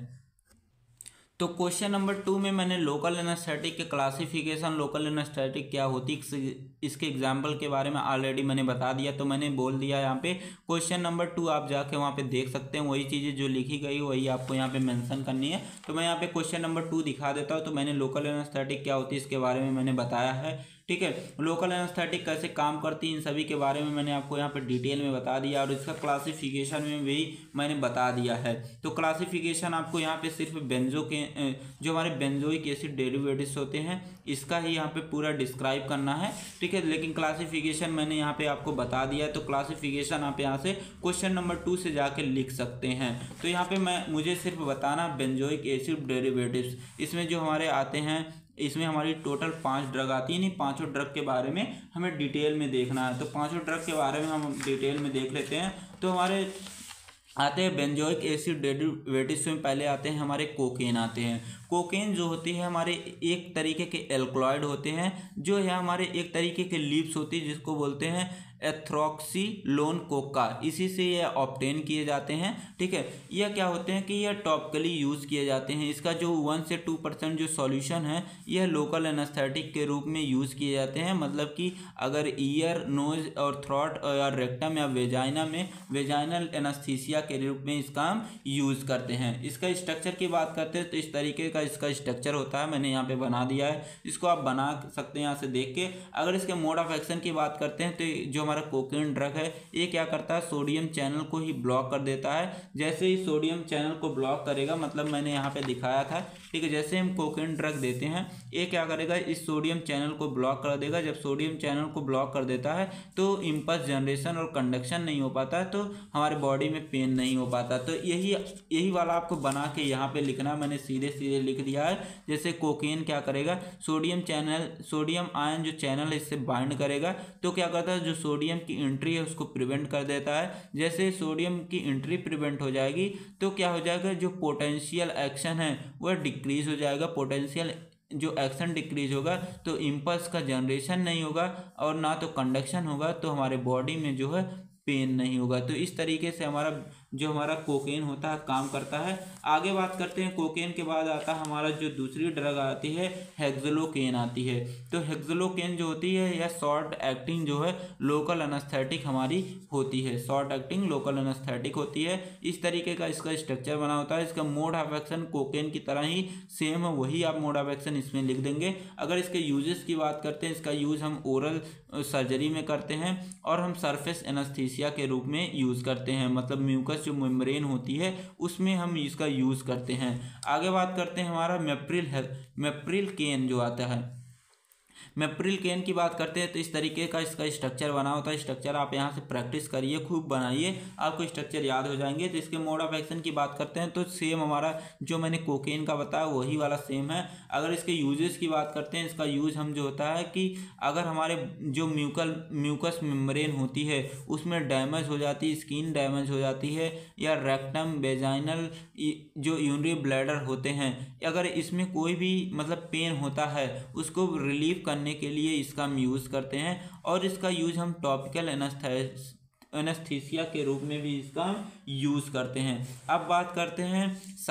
तो क्वेश्चन नंबर टू में मैंने लोकल एनेस्थेटिक के क्लासिफिकेशन, लोकल एनेस्थेटिक क्या होती इसके एग्जाम्पल के बारे में ऑलरेडी मैंने बता दिया, तो मैंने बोल दिया यहाँ पे। क्वेश्चन नंबर टू आप जाके वहाँ पे देख सकते हैं, वही चीज़ें जो लिखी गई वही आपको यहाँ पे मेंशन करनी है। तो मैं यहाँ पे क्वेश्चन नंबर टू दिखा देता हूँ। तो मैंने लोकल एनेस्थेटिक क्या होती है इसके बारे में मैंने बताया है, ठीक है। लोकल एनेस्थेटिक कैसे काम करती है इन सभी के बारे में मैंने आपको यहाँ पे डिटेल में बता दिया, और इसका क्लासिफिकेशन में भी मैंने बता दिया है। तो क्लासिफिकेशन आपको यहाँ पे सिर्फ बेंजो के जो हमारे बेंजोइक एसिड डेरिवेटिव्स होते हैं इसका ही यहाँ पे पूरा डिस्क्राइब करना है, ठीक है। लेकिन क्लासिफिकेशन मैंने यहाँ पे आपको बता दिया है, तो क्लासिफिकेशन आप यहाँ से क्वेश्चन नंबर टू से जाके लिख सकते हैं। तो यहाँ पे मैं मुझे सिर्फ बताना बेंजोइक एसिड डेरिवेटिव्स, इसमें जो हमारे आते हैं इसमें हमारी टोटल पांच ड्रग आती है, नहीं पांचों ड्रग के बारे में हमें डिटेल में देखना है। तो पांचों ड्रग के बारे में हम डिटेल में देख लेते हैं। तो हमारे आते हैं बेंजोइक एसिड डेरिवेटिव्स में पहले आते हैं हमारे कोकेन आते हैं। कोकेन जो होती है हमारे एक तरीके के एल्कलॉइड होते हैं, जो है हमारे एक तरीके के लीव्स होती है जिसको बोलते हैं एथ्रोक्सीलोन कोका, इसी से ये ऑब्टेन किए जाते हैं, ठीक है। यह क्या होते हैं कि यह टॉपिकली यूज़ किए जाते हैं। इसका जो वन से टू परसेंट जो सॉल्यूशन है यह लोकल एनेस्थेटिक के रूप में यूज़ किए जाते हैं, मतलब कि अगर ईयर, नोज और थ्रोट या रेक्टम या वेजाइना में वेजाइनल एनेस्थीसिया के रूप में इसका हम यूज़ करते हैं। इसका स्ट्रक्चर की बात करते हैं तो इस तरीके का इसका स्ट्रक्चर होता है, मैंने यहाँ पे बना दिया है, इसको आप बना सकते हैं यहाँ से देख के। अगर इसके मोड ऑफ एक्शन की बात करते हैं तो जो हमारा कोकेन ड्रग है ये क्या करता है, सोडियम चैनल को ही ब्लॉक कर देता है। जैसे ही सोडियम चैनल को ब्लॉक करेगा, मतलब मैंने यहाँ पे दिखाया था, ठीक है, जैसे हम कोकेन ड्रग देते हैं ये क्या करेगा, इस सोडियम चैनल को ब्लॉक कर देगा। जब सोडियम चैनल को ब्लॉक कर देता है तो इम्पल्स जनरेशन और कंडक्शन नहीं हो पाता है, तो हमारे बॉडी में पेन नहीं हो पाता। तो यही यही वाला आपको बना के यहाँ पे लिखना, मैंने सीधे सीधे लिख दिया है। जैसे कोकेन क्या करेगा, सोडियम चैनल सोडियम आयन जो चैनल है इससे बाइंड करेगा, तो क्या करता है जो सोडियम सोडियम की एंट्री है उसको प्रिवेंट कर देता है। जैसे सोडियम की एंट्री प्रिवेंट हो जाएगी तो क्या हो जाएगा, जो पोटेंशियल एक्शन है वह डिक्रीज हो जाएगा। पोटेंशियल जो एक्शन डिक्रीज होगा तो इम्पल्स का जनरेशन नहीं होगा और ना तो कंडक्शन होगा, तो हमारे बॉडी में जो है पेन नहीं होगा। तो इस तरीके से हमारा जो हमारा कोकेन होता है काम करता है। आगे बात करते हैं, कोकेन के बाद आता है हमारा जो दूसरी ड्रग आती है हेक्सोलोकेन आती है। तो हेक्सोलोकेन जो होती है यह शॉर्ट एक्टिंग जो है लोकल एनेस्थेटिक हमारी होती है, शॉर्ट एक्टिंग लोकल एनेस्थेटिक होती है। इस तरीके का इसका स्ट्रक्चर बना होता है। इसका मोड ऑफ एक्शन कोकेन की तरह ही सेम है, वही आप मोड ऑफ एक्शन इसमें लिख देंगे। अगर इसके यूजेस की बात करते हैं, इसका यूज़ हम ओरल सर्जरी में करते हैं और हम सरफेस एनेस्थीसिया के रूप में यूज़ करते हैं, मतलब म्यूकस जो मेम्ब्रेन होती है उसमें हम इसका यूज़ करते हैं। आगे बात करते हैं हमारा मेप्रिल है मेप्रिल केन जो आता है। मेप्रिल केन की बात करते हैं तो इस तरीके का इसका स्ट्रक्चर बना होता है। स्ट्रक्चर आप यहाँ से प्रैक्टिस करिए, खूब बनाइए, आपको स्ट्रक्चर याद हो जाएंगे। तो इसके मोड ऑफ एक्शन की बात करते हैं तो सेम हमारा जो मैंने कोकेन का बताया वही वाला सेम है। अगर इसके यूजेस की बात करते हैं, इसका यूज़ हम जो होता है कि अगर हमारे जो म्यूकल म्यूकस मेम्ब्रेन होती है उसमें डैमेज हो जाती है, स्किन डैमेज हो जाती है, या रेक्टम वेजाइनल जो यूरिनरी ब्लैडर होते हैं, अगर इसमें कोई भी मतलब पेन होता है उसको रिलीव करने के लिए इसका हम यूज़ करते हैं। और इसका यूज़ हम टॉपिकल एनेस्थीसिया के रूप में भी इसका यूज़ करते हैं। अब बात करते हैं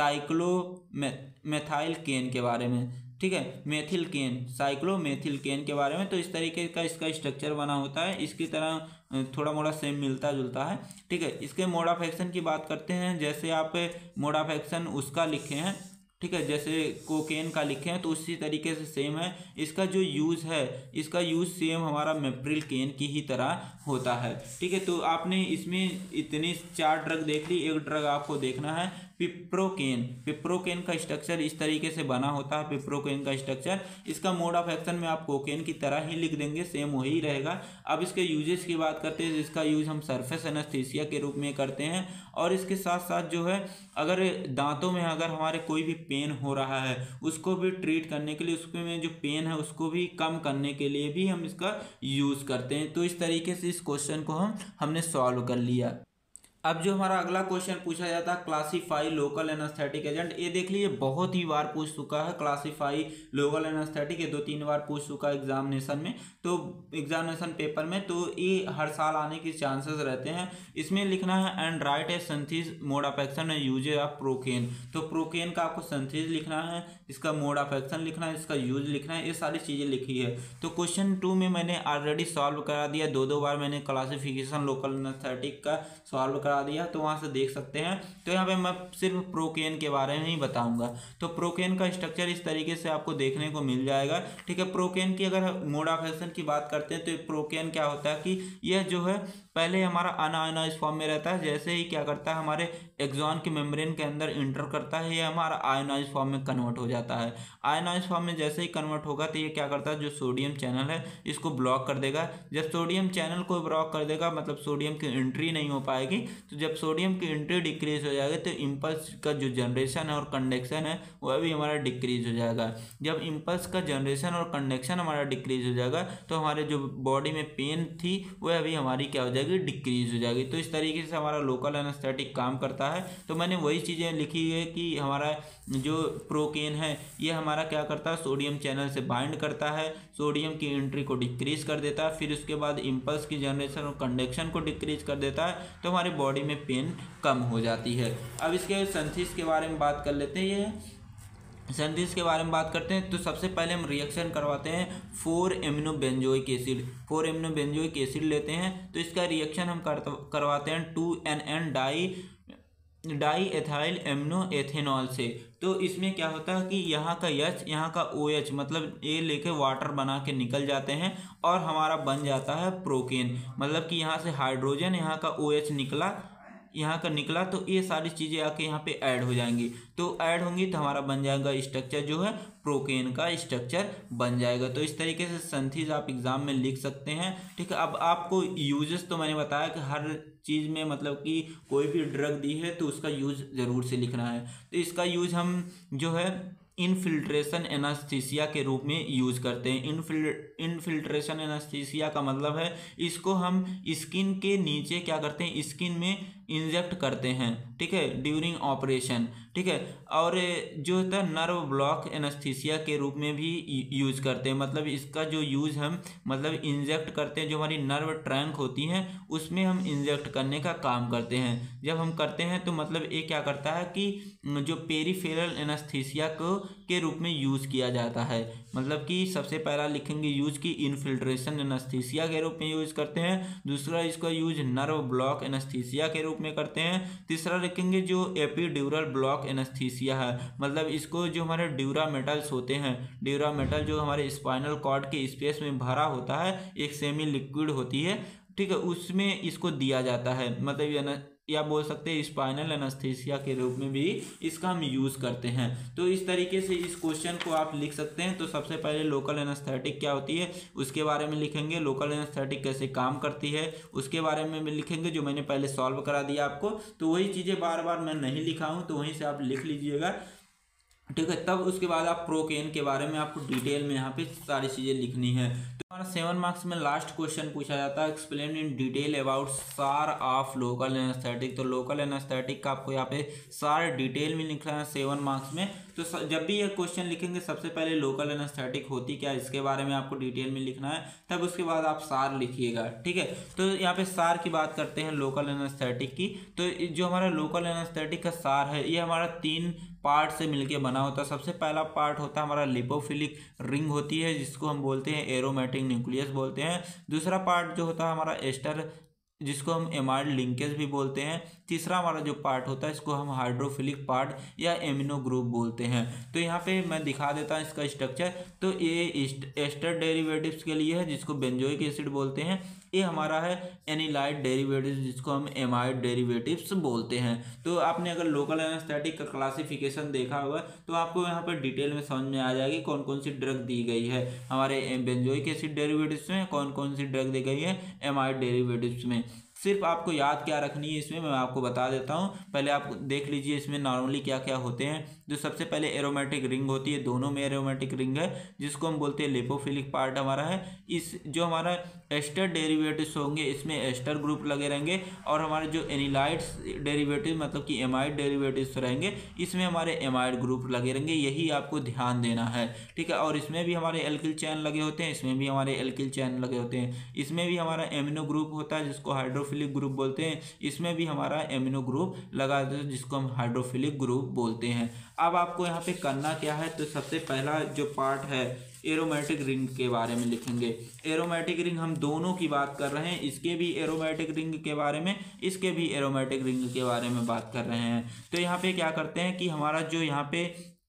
साइक्लोमेथाइल केन के बारे में, ठीक है, मेथिल केन, साइक्लोमेथिल केन के बारे में। तो इस तरीके का इसका स्ट्रक्चर बना होता है, इसकी तरह थोड़ा मोड़ा सेम मिलता जुलता है, ठीक है। इसके मोड ऑफ एक्शन की बात करते हैं, जैसे आप मोड ऑफ एक्शन उसका लिखे हैं, ठीक है, जैसे कोकेन का लिखे हैं तो उसी तरीके से सेम है। इसका जो यूज़ है, इसका यूज़ सेम हमारा मेप्रिल केन की ही तरह होता है, ठीक है। तो आपने इसमें इतनी चार ड्रग देख ली, एक ड्रग आपको देखना है पिप्रोकेन। पिप्रोकेन का स्ट्रक्चर इस तरीके से बना होता है, पिप्रोकेन का स्ट्रक्चर। इसका मोड ऑफ एक्शन में आप कोकेन की तरह ही लिख देंगे, सेम वही रहेगा। अब इसके यूजेस की बात करते हैं, इसका यूज़ हम सरफेस एनेस्थीसिया के रूप में करते हैं। और इसके साथ साथ जो है अगर दांतों में अगर हमारे कोई भी पेन हो रहा है उसको भी ट्रीट करने के लिए, उसमें जो पेन है उसको भी कम करने के लिए भी हम इसका यूज़ करते हैं। तो इस तरीके से इस क्वेश्चन को हम हमने सॉल्व कर लिया। अब जो हमारा अगला क्वेश्चन पूछा जाता है क्लासीफाई लोकल एनेस्थेटिक एजेंट, ये देख लीजिए बहुत ही बार पूछ चुका है क्लासीफाई लोकल एनेस्थेटिक, ये दो तीन बार पूछ चुका है एग्जामिनेशन में, तो एग्जामिनेशन पेपर में, तो ये हर साल आने के चांसेस रहते हैं। इसमें लिखना है and write a synthesis mode of action and usage of procaine. तो प्रोकेन का आपको सिंथेसिस लिखना है, इसका मोड ऑफ एक्शन लिखना है, इसका यूज लिखना है, ये सारी चीज़ें लिखी है। तो क्वेश्चन टू में मैंने ऑलरेडी सॉल्व करा दिया, दो दो बार मैंने क्लासिफिकेशन लोकल एनेस्थेटिक का सॉल्व करा दिया, तो वहाँ से देख सकते हैं। तो यहाँ पे मैं सिर्फ प्रोकेन के बारे में ही बताऊंगा। तो प्रोकेन का स्ट्रक्चर इस तरीके से आपको देखने को मिल जाएगा, ठीक है। प्रोकेन की अगर मोड ऑफ एक्शन की बात करते हैं तो प्रोकेन क्या होता है कि यह जो है पहले हमारा अनआयनाइज्ड फॉर्म में रहता है, जैसे ही क्या करता है हमारे एक्सॉन के मेम्ब्रेन के अंदर इंटर करता है, ये हमारा आयनाइज्ड फॉर्म में कन्वर्ट हो जाता है। आयनाइज्ड फॉर्म में जैसे ही कन्वर्ट होगा तो ये क्या करता है, जो सोडियम चैनल है इसको ब्लॉक कर देगा। जब सोडियम चैनल को ब्लॉक कर देगा मतलब सोडियम की एंट्री नहीं हो पाएगी। तो जब सोडियम की एंट्री डिक्रीज हो जाएगी तो इम्पल्स का जो जनरेशन है और कंडक्शन है वह भी हमारा डिक्रीज हो जाएगा। जब इम्पल्स का जनरेशन और कंडक्शन हमारा डिक्रीज हो जाएगा तो हमारे जो बॉडी में पेन थी वह भी हमारी क्या हो जाएगी, डिक्रीज हो जाएगी। तो इस तरीके से हमारा लोकल एनेस्थेटिक काम करता है। तो मैंने वही चीज़ें लिखी है कि हमारा जो प्रोकेन है ये हमारा क्या करता है, सोडियम चैनल से बाइंड करता है, सोडियम की एंट्री को डिक्रीज कर देता है, फिर उसके बाद इम्पल्स की जनरेशन और कंडक्शन को डिक्रीज कर देता है, तो हमारी बॉडी में पेन कम हो जाती है। अब इसके सिंथेसिस के बारे में बात कर लेते हैं। ये सिंथेसिस के बारे में बात करते हैं तो सबसे पहले हम रिएक्शन करवाते हैं four amino benzoic acid four amino benzoic acid लेते हैं। तो इसका रिएक्शन हम करवाते हैं two N N di di ethyl amino ethanol से। तो इसमें क्या होता है कि यहाँ का H यहाँ का OH मतलब ये लेके वाटर बना के निकल जाते हैं और हमारा बन जाता है प्रोकेन। मतलब कि यहाँ से हाइड्रोजन यहाँ का OH निकला यहाँ का निकला तो ये सारी चीज़ें आके यहाँ पे ऐड हो जाएंगी। तो ऐड होंगी तो हमारा बन जाएगा स्ट्रक्चर जो है प्रोकेन का स्ट्रक्चर बन जाएगा। तो इस तरीके से सिंथेसिस आप एग्जाम में लिख सकते हैं, ठीक है। अब आपको यूजेस तो मैंने बताया कि हर चीज़ में मतलब कि कोई भी ड्रग दी है तो उसका यूज ज़रूर से लिखना है। तो इसका यूज हम जो है इनफिल्ट्रेशन एनास्थीसिया के रूप में यूज करते हैं। इनफिल इनफिल्ट्रेशन एनास्थीसिया का मतलब है इसको हम स्किन के नीचे क्या करते हैं, स्किन में इंजेक्ट करते हैं, ठीक है, ड्यूरिंग ऑपरेशन, ठीक है। और जो होता है नर्व ब्लॉक एनास्थीसिया के रूप में भी यूज करते हैं। मतलब इसका जो यूज हम मतलब इंजेक्ट करते हैं, जो हमारी नर्व ट्रैंक होती हैं उसमें हम इंजेक्ट करने का काम करते हैं। जब हम करते हैं तो मतलब ये क्या करता है कि जो पेरिफेरल एनास्थीसिया को के रूप में यूज किया जाता है। मतलब कि सबसे पहला लिखेंगे यूज की इनफिल्ट्रेशन एनास्थीसिया के रूप में यूज करते हैं। दूसरा इसका यूज नर्व ब्लॉक एनास्थीसिया के रूप में करते हैं। तीसरा लिखेंगे जो एपिड्यूरल ब्लॉक एनास्थीसिया है, मतलब इसको जो हमारे ड्यूरा मेटल्स होते हैं, ड्यूरा मेटल जो हमारे स्पाइनल कॉर्ड के स्पेस में भरा होता है, एक सेमी लिक्विड होती है, ठीक है, उसमें इसको दिया जाता है। मतलब ये या बोल सकते हैं स्पाइनल एनास्थीसिया के रूप में भी इसका हम यूज़ करते हैं। तो इस तरीके से इस क्वेश्चन को आप लिख सकते हैं। तो सबसे पहले लोकल एनास्थेटिक क्या होती है उसके बारे में लिखेंगे, लोकल एनास्थेटिक कैसे काम करती है उसके बारे में भी लिखेंगे, जो मैंने पहले सॉल्व करा दिया आपको। तो वही चीज़ें बार बार मैं नहीं लिखा हूँ, तो वहीं से आप लिख लीजिएगा, ठीक है। तब उसके बाद आप प्रोकेन के बारे में आपको डिटेल में यहाँ पे सारी चीज़ें लिखनी है। तो हमारा सेवन मार्क्स में लास्ट क्वेश्चन पूछा जाता है, explain in detail about SAR of local anaesthetic. तो लोकल एनास्थेटिक का आपको यहाँ पे सार डिटेल में लिखना है सेवन मार्क्स में। तो जब भी ये क्वेश्चन लिखेंगे सबसे पहले लोकल एनास्थेटिक होती क्या इसके बारे में आपको डिटेल में लिखना है, तब उसके बाद आप सार लिखिएगा, ठीक है। तो यहाँ पे सार की बात करते हैं लोकल एनास्थेटिक की। तो जो हमारा लोकल एनास्थेटिक का सार है ये हमारा तीन पार्ट से मिलके बना होता है। सबसे पहला पार्ट होता है हमारा लिपोफिलिक रिंग होती है, जिसको हम बोलते हैं एरोमेटिक न्यूक्लियस बोलते हैं। दूसरा पार्ट जो होता है हमारा एस्टर, जिसको हम एमाइड लिंकेज भी बोलते हैं। तीसरा हमारा जो पार्ट होता है इसको हम हाइड्रोफिलिक पार्ट या एमिनो ग्रुप बोलते हैं। तो यहाँ पे मैं दिखा देता हूँ इसका स्ट्रक्चर। तो ये एस्टर डेरिवेटिव्स के लिए है जिसको बेंजोइक एसिड बोलते हैं। ये हमारा है एनिलाइड डेरिवेटिव्स जिसको हम एमाइड डेरिवेटिव्स बोलते हैं। तो आपने अगर लोकल एनास्थेटिक का क्लासिफिकेशन देखा होगा तो आपको यहाँ पर डिटेल में समझ में आ जाएगी कौन कौन सी ड्रग दी गई है हमारे बेंजोइक एसिड डेरिवेटिव्स में, कौन कौन सी ड्रग दी गई है एमाइड डेरिवेटिव्स में। सिर्फ आपको याद क्या रखनी है इसमें मैं आपको बता देता हूँ। पहले आप देख लीजिए इसमें नॉर्मली क्या क्या होते हैं। जो सबसे पहले एरोमेटिक रिंग होती है, दोनों में एरोमेटिक रिंग है जिसको हम बोलते हैं लिपोफिलिक पार्ट हमारा है। इस जो हमारा एस्टर डेरिवेटिव्स होंगे इसमें एस्टर ग्रुप लगे रहेंगे, और हमारे जो एनिलाइड्स डेरिवेटिव मतलब कि एमाइड डेरिवेटिव्स रहेंगे इसमें हमारे एमाइड ग्रुप लगे रहेंगे, यही आपको ध्यान देना है, ठीक है। और इसमें भी हमारे एल्किल चैन लगे होते हैं, इसमें भी हमारे एल्किल चैन लगे होते हैं। इसमें भी हमारा एमिनो ग्रुप होता है जिसको हाइड्रोफिलिक ग्रुप बोलते हैं, इसमें भी हमारा एमिनो ग्रुप लगा होता है जिसको हम हाइड्रोफिलिक ग्रुप बोलते हैं। अब आपको यहाँ पे करना क्या है, तो सबसे पहला जो पार्ट है एरोमेटिक रिंग के बारे में लिखेंगे। एरोमेटिक रिंग हम दोनों की बात कर रहे हैं, इसके भी एरोमेटिक रिंग के बारे में, इसके भी एरोमेटिक रिंग के बारे में बात कर रहे हैं। तो यहाँ पे क्या करते हैं कि हमारा जो यहाँ पे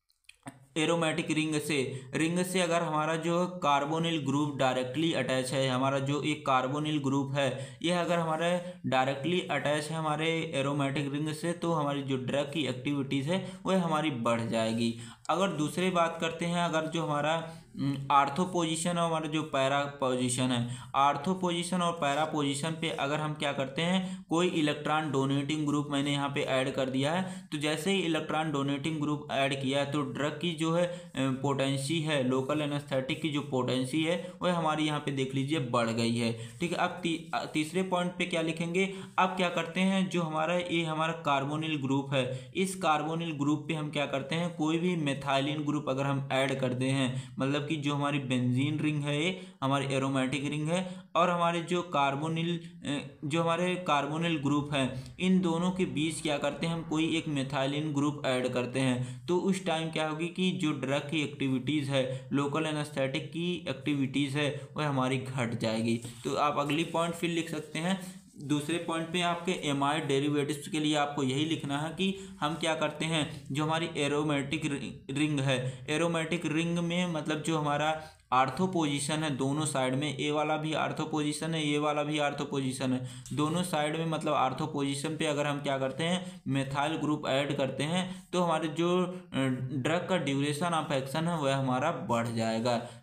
एरोमेटिक रिंग से रिंग से अगर हमारा जो कार्बोनिल ग्रुप डायरेक्टली अटैच है, हमारा जो एक कार्बोनिल ग्रुप है यह अगर हमारा डायरेक्टली अटैच है हमारे एरोमेटिक रिंग से, तो हमारी जो ड्रग की एक्टिविटीज़ है वह हमारी बढ़ जाएगी। अगर दूसरी बात करते हैं, अगर जो हमारा आर्थो पोजीशन और हमारा जो पैरा पोजीशन है, आर्थो पोजीशन और पैरा पोजीशन पे अगर हम क्या करते हैं कोई इलेक्ट्रॉन डोनेटिंग ग्रुप मैंने यहाँ पे ऐड कर दिया है, तो जैसे ही इलेक्ट्रॉन डोनेटिंग ग्रुप ऐड किया है तो ड्रग की जो है पोटेंसी है, लोकल एनास्थेटिक की जो पोटेंसी है वह हमारी यहाँ पे देख लीजिए बढ़ गई है, ठीक है। अब ती, तीसरे पॉइंट पे क्या लिखेंगे, अब क्या करते हैं जो हमारा ये हमारा कार्बोनिल ग्रुप है, इस कार्बोनिल ग्रुप पे हम क्या करते हैं कोई भी मेथाइलिन ग्रुप अगर हम ऐड कर दे हैं, मतलब कि जो हमारी बेंजीन रिंग है ये हमारी एरोमेटिक रिंग है, और हमारे जो कार्बोनिल जो हमारे कार्बोनिल ग्रुप हैं इन दोनों के बीच क्या करते हैं हम कोई एक मेथाइलिन ग्रुप ऐड करते हैं, तो उस टाइम क्या होगी कि जो ड्रग की एक्टिविटीज़ है, लोकल एनास्थेटिक की एक्टिविटीज़ है वह हमारी घट जाएगी। तो आप अगली पॉइंट फिर लिख सकते हैं। दूसरे पॉइंट पे आपके एमाइड डेरिवेटिव्स के लिए आपको यही लिखना है कि हम क्या करते हैं जो हमारी एरोमेटिक रिंग है, एरोमेटिक रिंग में मतलब जो हमारा आर्थो पोजीशन है दोनों साइड में, ए वाला भी आर्थो पोजीशन है, ये वाला भी आर्थो पोजीशन है, दोनों साइड में मतलब आर्थो पोजीशन पे अगर हम क्या करते हैं मेथाइल ग्रुप ऐड करते हैं तो हमारे जो ड्रग का ड्यूरेशन ऑफ एक्शन है वह हमारा बढ़ जाएगा।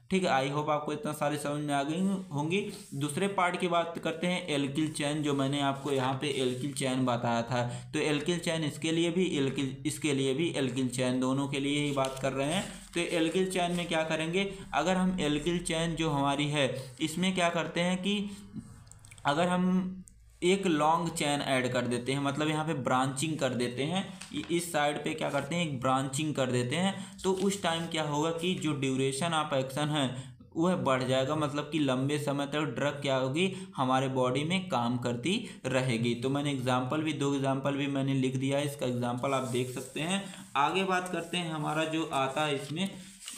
ठीक है। आई होप आपको इतना सारी समझ में आ गई होंगी। दूसरे पार्ट की बात करते हैं, एल्किल चैन, जो मैंने आपको यहाँ पे एल्किल चैन बताया था। तो एल्किल चैन इसके लिए भी, एल्किल इसके लिए भी एल्किल चैन, दोनों के लिए ही बात कर रहे हैं। तो एल्किल चैन में क्या करेंगे, अगर हम एल्किल चैन जो हमारी है इसमें क्या करते हैं कि अगर हम एक लॉन्ग चैन ऐड कर देते हैं, मतलब यहाँ पे ब्रांचिंग कर देते हैं, इस साइड पे क्या करते हैं एक ब्रांचिंग कर देते हैं, तो उस टाइम क्या होगा कि जो ड्यूरेशन ऑफ एक्शन है वह बढ़ जाएगा, मतलब कि लंबे समय तक ड्रग क्या होगी हमारे बॉडी में काम करती रहेगी। तो मैंने एग्जांपल भी, दो एग्जांपल भी मैंने लिख दिया है, इसका एग्जांपल आप देख सकते हैं। आगे बात करते हैं, हमारा जो आता है इसमें,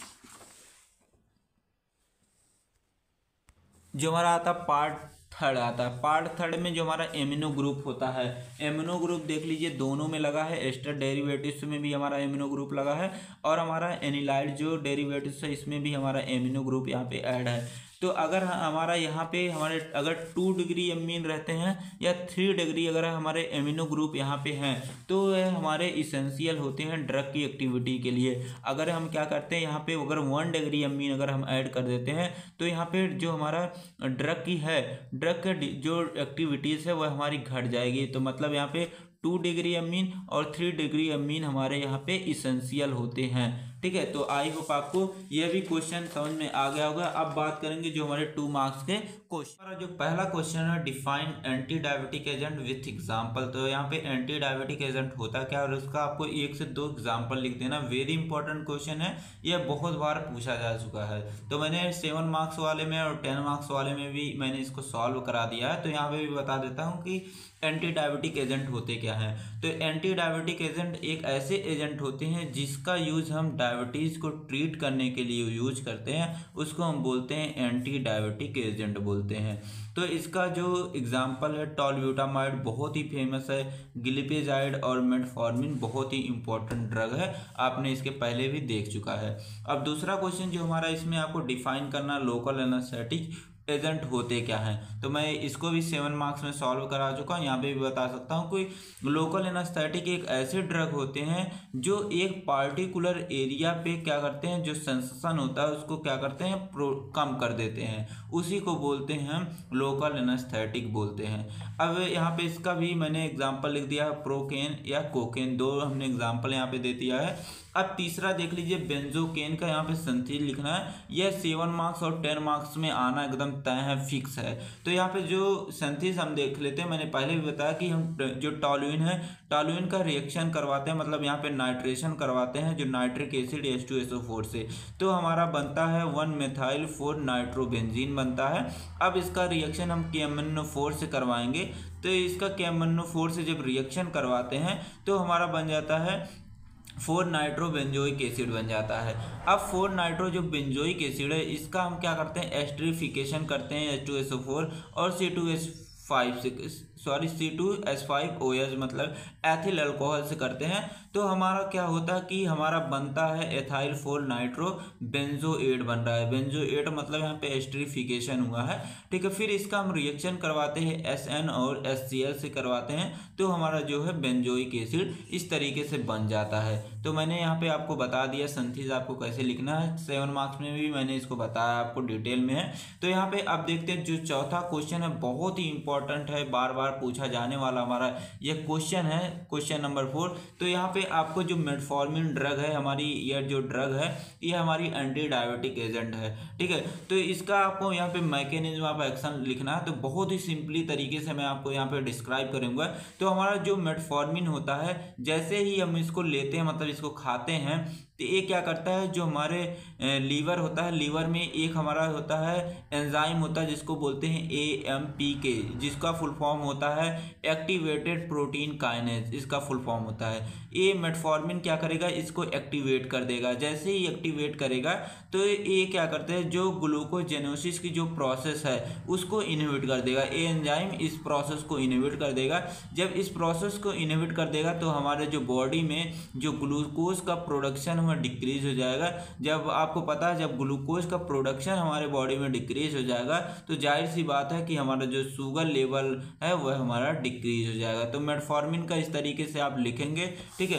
जो हमारा आता पार्ट थर्ड आता है। पार्ट थर्ड में जो हमारा एमिनो ग्रुप होता है, एमिनो ग्रुप देख लीजिए दोनों में लगा है, एस्टर डेरिवेटिव्स में भी हमारा एमिनो ग्रुप लगा है, और हमारा एनिलाइड जो डेरिवेटिव्स है इसमें भी हमारा एमिनो ग्रुप यहाँ पे ऐड है। तो अगर हमारा यहाँ पे हमारे अगर टू डिग्री एमीन रहते हैं या थ्री डिग्री अगर हमारे एमिनो ग्रुप यहाँ पे हैं, तो वह हमारे इसेंशियल होते हैं ड्रग की एक्टिविटी के लिए। अगर हम क्या करते हैं यहाँ पे अगर वन डिग्री एमीन अगर हम ऐड कर देते हैं, तो यहाँ पे जो हमारा ड्रग की है, ड्रग के जो एक्टिविटीज़ है वह हमारी घट जाएगी। तो मतलब यहाँ पे टू डिग्री एमीन और थ्री डिग्री एमीन हमारे यहाँ पे इसेंशियल होते हैं। ठीक है, तो आई होप आपको यह भी क्वेश्चन समझ में आ गया होगा। अब बात करेंगे जो हमारे टू मार्क्स के क्वेश्चन। जो पहला क्वेश्चन है, define anti diabetic agent with example. तो यहाँ पे एंटी डायबिटिक एजेंट होता क्या और उसका आपको एक से दो एग्जांपल लिख देना। वेरी इंपॉर्टेंट क्वेश्चन है, यह बहुत बार पूछा जा चुका है। तो मैंने सेवन मार्क्स वाले में और टेन मार्क्स वाले में भी मैंने इसको सॉल्व करा दिया है। तो यहाँ पे भी बता देता हूँ कि एंटी डायबिटिक एजेंट होते क्या हैं। तो एंटी डायबिटिक एजेंट एक ऐसे एजेंट होते हैं जिसका यूज हम डायबिटीज़ को ट्रीट करने के लिए यूज करते हैं, उसको हम बोलते हैं एंटी डायबिटिक एजेंट बोलते हैं। तो इसका जो एग्जांपल है, टॉलब्यूटामाइड बहुत ही फेमस है, ग्लिपेजाइड और मेटफॉर्मिन बहुत ही इंपॉर्टेंट ड्रग है, आपने इसके पहले भी देख चुका है। अब दूसरा क्वेश्चन जो हमारा इसमें आपको डिफाइन करना, लोकल एनेस्थेटिक एजेंट होते क्या हैं। तो मैं इसको भी सेवन मार्क्स में सॉल्व करा चुका हूँ, यहाँ पे भी बता सकता हूँ। कोई लोकल एनेस्थेटिक एक ऐसे ड्रग होते हैं जो एक पार्टिकुलर एरिया पे क्या करते हैं, जो सेंसेशन होता है उसको क्या करते हैं कम कर देते हैं, उसी को बोलते हैं हम लोकल एनेस्थेटिक बोलते हैं। अब यहाँ पे इसका भी मैंने एग्जाम्पल लिख दिया है, प्रोकेन या कोकेन, दो हमने एग्जाम्पल यहाँ पे दे दिया है। अब तीसरा देख लीजिए, बेंजोकेन का यहाँ पे संथिल लिखना है, यह सेवन मार्क्स और टेन मार्क्स में आना एकदम तय है, फिक्स है। तो यहाँ पे जो संथिल हम देख लेते हैं, मैंने पहले भी बताया कि हम जो टॉलुइन है, टॉलुइन का रिएक्शन करवाते हैं, मतलब यहाँ पे नाइट्रेशन करवाते हैं जो nitric acid H two S O four से, तो हमारा बनता है वन मेथाइल फोर नाइट्रोबेंजीन बनता है। अब इसका रिएक्शन हम के एम एन ओ फोर से करवाएंगे, तो इसका के एम एन ओ फोर से जब रिएक्शन करवाते हैं तो हमारा बन जाता है फोर नाइट्रो बेंजोइक एसिड बन जाता है। अब फोर नाइट्रो जो बेंजोइक एसिड है, इसका हम क्या करते हैं एस्टरीफिकेशन करते हैं H two S O four और सी टू एस फाइव से, sorry C two S five O H मतलब एथिल अल्कोहल से करते हैं। तो हमारा क्या होता है कि हमारा बनता है एथाइल फोर नाइट्रो बेंजोएट बन रहा है। बेंजोएट मतलब यहाँ पे एस्टरीफिकेशन हुआ है, ठीक है। फिर इसका हम रिएक्शन करवाते हैं एस एन और एस सी एल से करवाते हैं, तो हमारा जो है बेंजोइक एसिड इस तरीके से बन जाता है। तो मैंने यहाँ पे आपको बता दिया संथिज आपको कैसे लिखना है, सेवन मार्क्स में भी मैंने इसको बताया आपको डिटेल में है। तो यहाँ पे अब देखते हैं जो चौथा क्वेश्चन है, बहुत ही इंपॉर्टेंट है, बार बार पूछा जाने वाला हमारा यह क्वेश्चन है, क्वेश्चन नंबर फोर। तो यहाँ पे आपको जो मेटफॉर्मिन ड्रग है, हमारी यह जो ड्रग है ये हमारी एंटी डायबिटिक एजेंट है, ठीक है। तो इसका आपको यहाँ पे मैकेनिज्म ऑफ एक्शन लिखना है, तो बहुत ही सिंपली तरीके से मैं आपको यहाँ पे डिस्क्राइब करूँगा। तो हमारा जो मेटफॉर्मिन होता है, जैसे ही हम इसको लेते हैं, मतलब इसको खाते हैं, तो ये क्या करता है, जो हमारे लीवर होता है, लीवर में एक हमारा होता है एंजाइम होता है जिसको बोलते हैं ए एम पी के, जिसका फुल फॉर्म होता है एक्टिवेटेड प्रोटीन काइनेज, इसका फुल फॉर्म होता है। ये मेटफॉर्मिन क्या करेगा, इसको एक्टिवेट कर देगा। जैसे ही एक्टिवेट करेगा तो ये क्या करते हैं, जो ग्लूकोजेनोसिस की जो प्रोसेस है उसको इनहिबिट कर देगा। ये एंजाइम इस प्रोसेस को इनहिबिट कर देगा। जब इस प्रोसेस को इनहिबिट कर देगा तो हमारे जो बॉडी में जो ग्लूकोज का प्रोडक्शन डिक्रीज हो जाएगा। जब आपको पता है जब ग्लूकोज का प्रोडक्शन हमारे बॉडी में डिक्रीज हो जाएगा तो जाहिर सी बात है कि हमारा जो शुगर लेवल है वह हमारा डिक्रीज हो जाएगा। तो मेटफॉर्मिन का इस तरीके से आप लिखेंगे, ठीक है।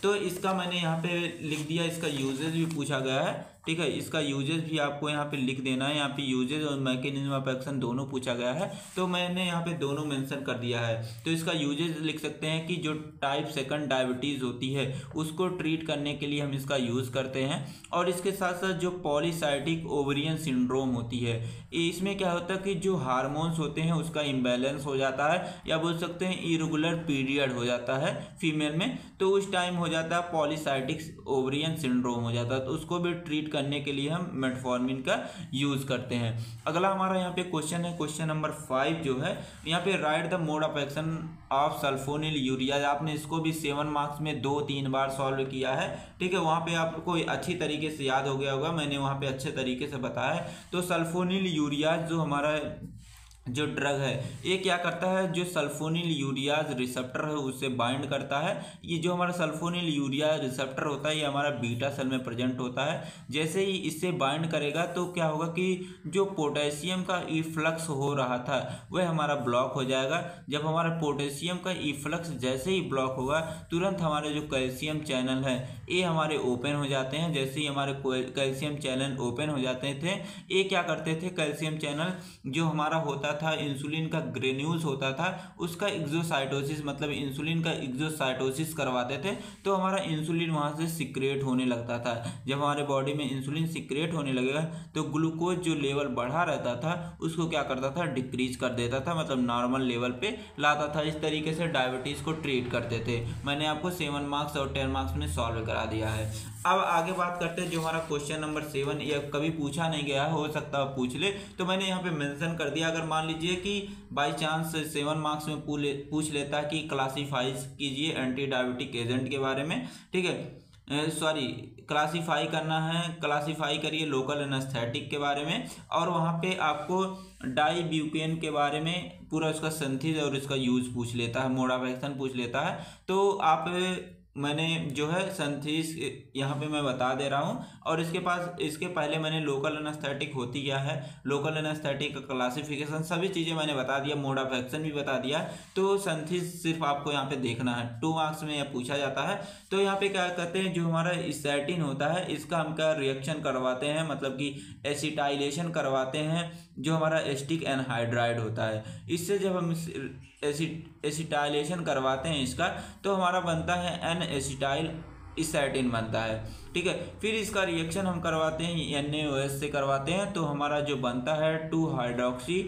तो इसका मैंने यहाँ पे लिख दिया, इसका यूजेज भी पूछा गया है, ठीक है। इसका यूजेज भी आपको यहाँ पे लिख देना है। यहाँ पे यूजेज और मैकेनिज्म ऑफ एक्शन दोनों पूछा गया है, तो मैंने यहाँ पे दोनों मेंशन कर दिया है। तो इसका यूजेज लिख सकते हैं कि जो टाइप सेकंड डायबिटीज़ होती है उसको ट्रीट करने के लिए हम इसका यूज़ करते हैं। और इसके साथ साथ जो पॉलीसाइटिक ओवरियन सिंड्रोम होती है, इसमें क्या होता है कि जो हार्मोन्स होते हैं उसका इम्बैलेंस हो जाता है, या बोल सकते हैं इरेगुलर पीरियड हो जाता है फीमेल में, तो उस टाइम हो जाता है पॉलीसाइटिक ओवरियन सिंड्रोम हो जाता है। तो उसको भी ट्रीट करने के लिए हम मेटफॉर्मिन का यूज करते हैं। अगला हमारा यहाँ पे क्वेश्चन है, क्वेश्चन नंबर फाइव जो है यहाँ पे write the mode of action of sulfonyl urea. आपने इसको भी सेवन मार्क्स में दो तीन बार सॉल्व किया है, ठीक है। वहाँ पे आपको अच्छी तरीके से याद हो गया होगा, मैंने वहाँ पे अच्छे तरीके से बताया है। तो सल्फोनिल यूरिया जो हमारा जो ड्रग है ये क्या करता है, जो सल्फोनिल यूरियाज रिसेप्टर है उससे बाइंड करता है। ये जो हमारा सल्फोनिल यूरिया रिसेप्टर होता है ये हमारा बीटा सेल में प्रेजेंट होता है। जैसे ही इससे बाइंड करेगा तो क्या होगा कि जो पोटेशियम का इफ्लक्स हो रहा था वह हमारा ब्लॉक हो जाएगा। जब हमारा पोटेशियम का इफ्लक्स जैसे ही ब्लॉक होगा तुरंत हमारे जो कैल्शियम चैनल है ये हमारे ओपन हो जाते हैं। जैसे ही हमारे कैल्शियम चैनल ओपन हो जाते थे, ये क्या करते थे, कैल्शियम चैनल जो हमारा होता था इंसुलिन का ग्रेन्यूल्स होता था उसका एक्सोसाइटोसिस, मतलब इंसुलिन का एक्सोसाइटोसिस करवाते थे, तो हमारा इंसुलिन वहां से सिक्रेट होने लगता था। जब हमारे बॉडी में इंसुलिन सिक्रेट होने लगेगा तो ग्लूकोज जो लेवल बढ़ा रहता था उसको क्या करता था, डिक्रीज कर देता था, मतलब नॉर्मल लेवल पे लाता था। इस तरीके से डायबिटीज को ट्रीट करते थे। मैंने आपको सेवन मार्क्स और टेन मार्क्स में सॉल्व करा दिया है। अब आगे बात करते हैं जो हमारा क्वेश्चन नंबर सेवन, ये कभी पूछा नहीं गया है, हो सकता है पूछ ले, तो मैंने यहाँ पे मेंशन कर दिया। अगर मान लीजिए कि बाय चांस सेवन मार्क्स में पूछ लेता है कि क्लासीफाई कीजिए एंटी डायबिटिक एजेंट के बारे में, ठीक है, सॉरी क्लासीफाई करना है, क्लासीफाई करिए लोकल एनेस्थेटिक के बारे में, और वहाँ पे आपको डाइब्यूकेन के बारे में पूरा उसका सिंथेसिस और इसका यूज पूछ लेता है, मोड ऑफ एक्शन पूछ लेता है। तो आप मैंने जो है सिंथेसिस यहाँ पे मैं बता दे रहा हूँ, और इसके पास इसके पहले मैंने लोकल एनेस्थेटिक होती क्या है, लोकल एनेस्थेटिक का क्लासिफिकेशन, सभी चीज़ें मैंने बता दिया, मोड ऑफ एक्शन भी बता दिया। तो सिंथेसिस सिर्फ आपको यहाँ पे देखना है, टू मार्क्स में यह पूछा जाता है। तो यहाँ पे क्या कहते हैं, जो हमारा स्टैटिन होता है इसका हम क्या रिएक्शन करवाते हैं, मतलब कि एसिटाइलेशन करवाते हैं, जो हमारा एस्टिक एनहाइड्राइड होता है। इससे जब हम एसिड एसिटाइलेशन करवाते हैं इसका, तो हमारा बनता है एन एसिटाइल स्टैटिन बनता है, ठीक है। फिर इसका रिएक्शन हम करवाते हैं एन ए ओ एच से करवाते हैं, तो हमारा जो बनता है टू हाइड्रोक्सी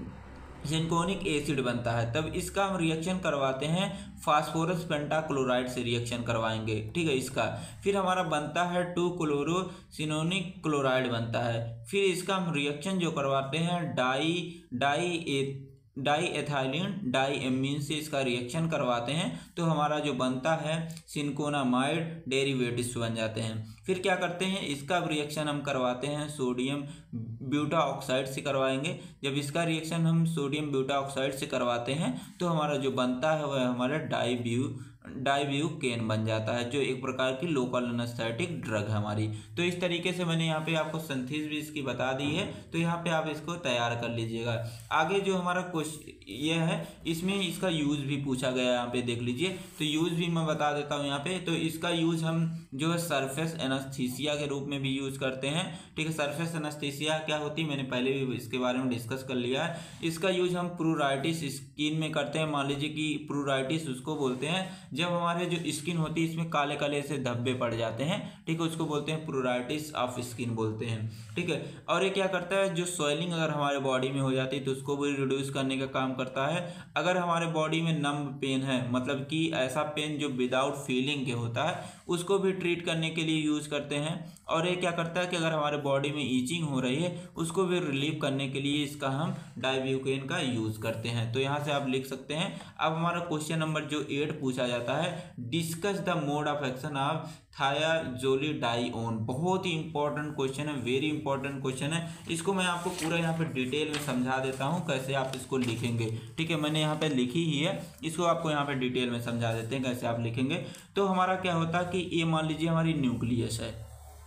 जिंकोनिक एसिड बनता है। तब इसका हम रिएक्शन करवाते हैं फास्फोरस पेंटाक्लोराइड से रिएक्शन करवाएंगे, ठीक है इसका। फिर हमारा बनता है टू क्लोरोसिनोनिक क्लोराइड बनता है। फिर इसका हम रिएक्शन जो करवाते हैं di di a di ethylene di amine से इसका रिएक्शन करवाते हैं, तो हमारा जो बनता है सिंकोनामाइड डेरिवेटिव्स बन जाते हैं। फिर क्या करते हैं, इसका रिएक्शन हम करवाते हैं सोडियम ब्यूटा ऑक्साइड से करवाएंगे। जब इसका रिएक्शन हम सोडियम ब्यूटा ऑक्साइड से करवाते हैं तो हमारा जो बनता है वह हमारा डाईब्यू डाइब्यूकेन बन जाता है, जो एक प्रकार की लोकल एनेस्थेटिक ड्रग है हमारी। तो इस तरीके से मैंने यहाँ पे आपको सिंथेसिस भी इसकी बता दी है, तो यहाँ पे आप इसको तैयार कर लीजिएगा। आगे जो हमारा क्वेश्चन ये है, इसमें इसका यूज़ भी पूछा गया है, यहाँ पे देख लीजिए। तो यूज़ भी मैं बता देता हूँ यहाँ पे। तो इसका यूज़ हम जो है सरफेस एनेस्थीसिया के रूप में भी यूज़ करते हैं, ठीक है। सरफेस एनेस्थीसिया क्या होती है मैंने पहले भी इसके बारे में डिस्कस कर लिया है। इसका यूज़ हम प्रूराइटिस स्किन में करते हैं। मान लीजिए कि प्रूराइटिस उसको बोलते हैं जब हमारे जो स्किन होती है इसमें काले काले से धब्बे पड़ जाते हैं, ठीक है, उसको बोलते हैं प्रूराइटिस ऑफ स्किन बोलते हैं, ठीक है। और ये क्या करता है, जो स्वेलिंग अगर हमारे बॉडी में हो जाती है तो उसको भी रिड्यूस करने का काम करता है। अगर हमारे बॉडी में नम पेन है, मतलब कि ऐसा पेन जो विदाउट फीलिंग के होता है, उसको भी ट्रीट करने के लिए यूज़ करते हैं। और ये क्या करता है कि अगर हमारे बॉडी में ईचिंग हो रही है उसको भी रिलीव करने के लिए इसका हम डाइब्यूकेन का यूज़ करते हैं। तो यहाँ से आप लिख सकते हैं। अब हमारा क्वेश्चन नंबर जो एट पूछा जाता है, discuss the mode of action of thiazolidinedione. बहुत ही इंपॉर्टेंट क्वेश्चन है, वेरी इंपॉर्टेंट क्वेश्चन है। इसको मैं आपको पूरा यहाँ पे डिटेल में समझा देता हूँ कैसे आप इसको लिखेंगे, ठीक है। मैंने यहाँ पे लिखी ही है, इसको आपको यहाँ पे डिटेल में समझा देते हैं कैसे आप लिखेंगे। तो हमारा क्या होता है कि ये मान लीजिए हमारी न्यूक्लियस है,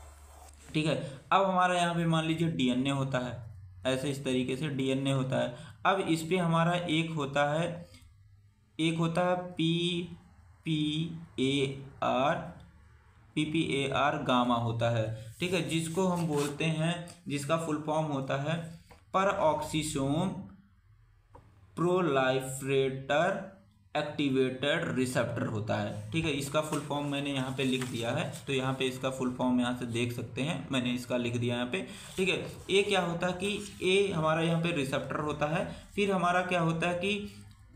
ठीक है। अब हमारा यहाँ पे मान लीजिए डीएनए होता है, ऐसे इस तरीके से डीएनए होता है। अब इस पे हमारा एक होता है एक होता है P P A R P P A R gamma होता है, ठीक है, जिसको हम बोलते हैं, जिसका फुल फॉर्म होता है पर ऑक्सीसोम प्रोलाइफरेटर एक्टिवेटेड रिसेप्टर होता है, ठीक है। इसका फुल फॉर्म मैंने यहाँ पे लिख दिया है, तो यहाँ पे इसका फुल फॉर्म यहाँ से देख सकते हैं, मैंने इसका लिख दिया यहाँ पे, ठीक है। ए क्या होता है कि ए हमारा यहाँ पे रिसेप्टर होता है, फिर हमारा क्या होता है कि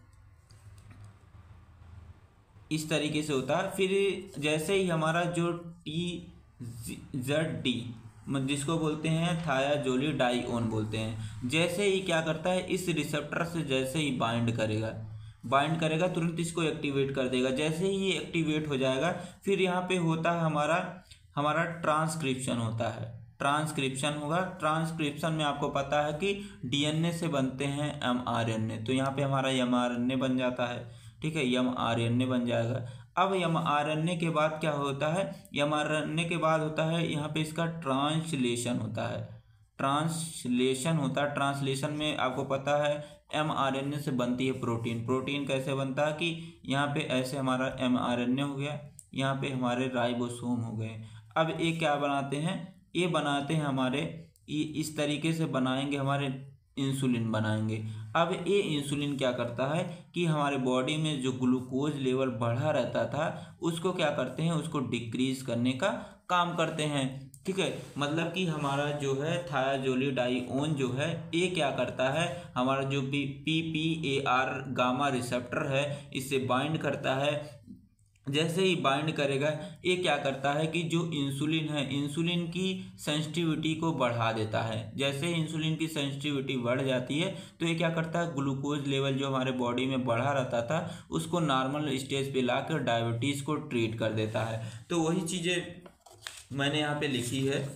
इस तरीके से होता है, फिर जैसे ही हमारा जो टी जेड डी जिसको बोलते हैं थायाजोलिडाइओन बोलते हैं, जैसे ही क्या करता है इस रिसेप्टर से जैसे ही बाइंड करेगा बाइंड करेगा तुरंत इसको एक्टिवेट कर देगा। जैसे ही ये एक्टिवेट हो जाएगा फिर यहाँ पे होता है हमारा हमारा ट्रांसक्रिप्शन होता है, ट्रांसक्रिप्शन होगा। ट्रांसक्रिप्शन में आपको पता है कि डीएनए से बनते हैं एमआरएनए, तो यहाँ पे हमारा एमआरएनए बन जाता है, ठीक है, एमआरएनए बन जाएगा। अब एमआरएनए के बाद क्या होता है, एमआरएनए के बाद होता है यहाँ पे इसका ट्रांसलेशन होता है, ट्रांसलेशन होता है। ट्रांसलेशन में आपको पता है एमआरएनए से बनती है प्रोटीन। प्रोटीन कैसे बनता है कि यहाँ पे ऐसे हमारा एमआरएनए हो गया, यहाँ पे हमारे राइबोसोम हो गए। अब ये क्या बनाते हैं, ये बनाते हैं हमारे ये इस तरीके से बनाएंगे, हमारे इंसुलिन बनाएंगे। अब ये इंसुलिन क्या करता है कि हमारे बॉडी में जो ग्लूकोज लेवल बढ़ा रहता था उसको क्या करते हैं, उसको डिक्रीज करने का काम करते हैं, ठीक है। मतलब कि हमारा जो है थायाजोलिडाइओन जो है ये क्या करता है, हमारा जो P P A R gamma receptor है इससे बाइंड करता है। जैसे ही बाइंड करेगा ये क्या करता है कि जो इंसुलिन है, इंसुलिन की सेंसिटिविटी को बढ़ा देता है। जैसे ही इंसुलिन की सेंसिटिविटी बढ़ जाती है तो ये क्या करता है, ग्लूकोज लेवल जो हमारे बॉडी में बढ़ा रहता था उसको नॉर्मल स्टेज पे लाकर डायबिटीज़ को ट्रीट कर देता है। तो वही चीज़ें मैंने यहाँ पे लिखी है,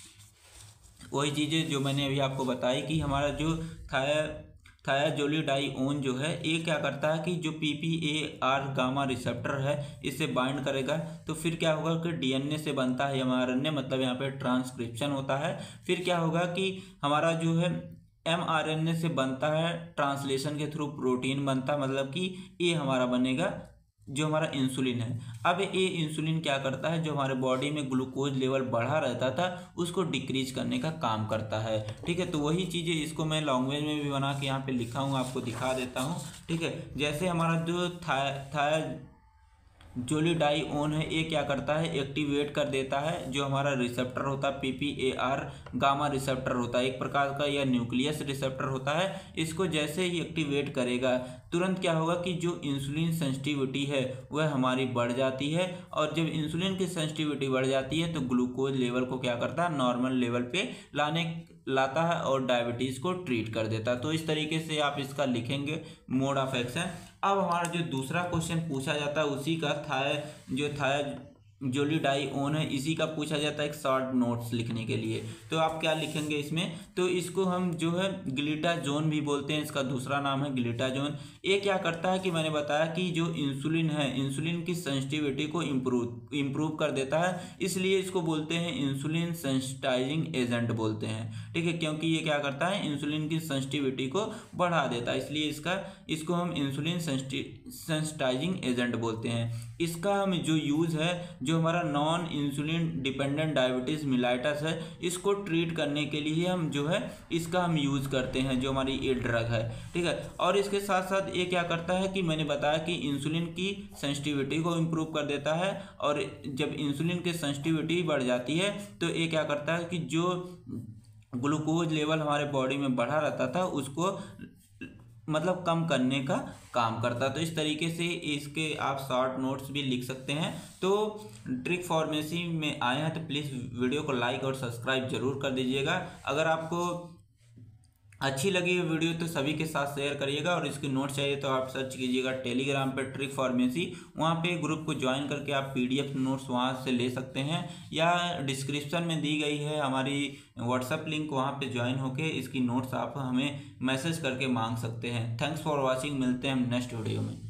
वही चीज़ें जो मैंने अभी आपको बताई कि हमारा जो थाया थायाजोलिडाइओन जो है ये क्या करता है कि जो P P A R gamma receptor है इससे बाइंड करेगा, तो फिर क्या होगा कि डीएनए से बनता है एमआरएनए, मतलब यहाँ पे ट्रांसक्रिप्शन होता है। फिर क्या होगा कि हमारा जो है एमआरएनए से बनता है, ट्रांसलेशन के थ्रू प्रोटीन बनता है, मतलब कि ये हमारा बनेगा जो हमारा इंसुलिन है। अब ये इंसुलिन क्या करता है, जो हमारे बॉडी में ग्लूकोज लेवल बढ़ा रहता था उसको डिक्रीज करने का काम करता है, ठीक है। तो वही चीज़ें इसको मैं लैंग्वेज में भी बना के यहाँ पे लिखा हूँ, आपको दिखा देता हूँ, ठीक है। जैसे हमारा जो थाया थाया जोलिडाइओन है ये क्या करता है, एक्टिवेट कर देता है जो हमारा रिसेप्टर होता है P P A R gamma receptor होता है, एक प्रकार का यह न्यूक्लियस रिसेप्टर होता है। इसको जैसे ही एक्टिवेट करेगा तुरंत क्या होगा कि जो इंसुलिन सेंसिटिविटी है वह हमारी बढ़ जाती है, और जब इंसुलिन की सेंसिटिविटी बढ़ जाती है तो ग्लूकोज लेवल को क्या करता है, नॉर्मल लेवल पे लाने लाता है और डायबिटीज़ को ट्रीट कर देता है। तो इस तरीके से आप इसका लिखेंगे मोड ऑफ एक्शन। अब हमारा जो दूसरा क्वेश्चन पूछा जाता है उसी का थाया जो थाया जोलिडाइओन है इसी का पूछा जाता है एक शॉर्ट नोट्स लिखने के लिए। तो आप क्या लिखेंगे इसमें, तो इसको हम जो है ग्लूटाजोन भी बोलते हैं, इसका दूसरा नाम है ग्लूटाजोन। ये क्या करता है कि मैंने बताया कि जो इंसुलिन है इंसुलिन की सेंसिटिविटी को इम्प्रूव इम्प्रूव कर देता है, इसलिए इसको बोलते हैं इंसुलिन सेंसिटाइजिंग एजेंट बोलते हैं, ठीक है, क्योंकि ये क्या करता है इंसुलिन की सेंसिटिविटी को बढ़ा देता है, इसलिए इसका इसको हम इंसुलिन सेंसिटाइजिंग एजेंट बोलते हैं। इसका हम जो यूज़ है, जो हमारा non insulin dependent diabetes mellitus है इसको ट्रीट करने के लिए हम जो है इसका हम यूज़ करते हैं, जो हमारी ये ड्रग है, ठीक है। और इसके साथ साथ ये क्या करता है कि मैंने बताया कि इंसुलिन की सेंसिटिविटी को इम्प्रूव कर देता है, और जब इंसुलिन की सेंसिटिविटी बढ़ जाती है तो ये क्या करता है कि जो ग्लूकोज लेवल हमारे बॉडी में बढ़ा रहता था उसको मतलब कम करने का काम करता। तो इस तरीके से इसके आप शॉर्ट नोट्स भी लिख सकते हैं। तो ट्रिक फार्मेसी में आए हैं तो प्लीज़ वीडियो को लाइक और सब्सक्राइब जरूर कर दीजिएगा। अगर आपको अच्छी लगी ये वीडियो तो सभी के साथ शेयर करिएगा, और इसकी नोट चाहिए तो आप सर्च कीजिएगा टेलीग्राम पे ट्रिक फार्मेसी, वहाँ पे ग्रुप को ज्वाइन करके आप पीडीएफ नोट्स वहाँ से ले सकते हैं, या डिस्क्रिप्शन में दी गई है हमारी व्हाट्सएप लिंक, वहाँ पे ज्वाइन होके इसकी नोट्स आप हमें मैसेज करके मांग सकते हैं। थैंक्स फॉर वॉचिंग, मिलते हैं हम नेक्स्ट वीडियो में।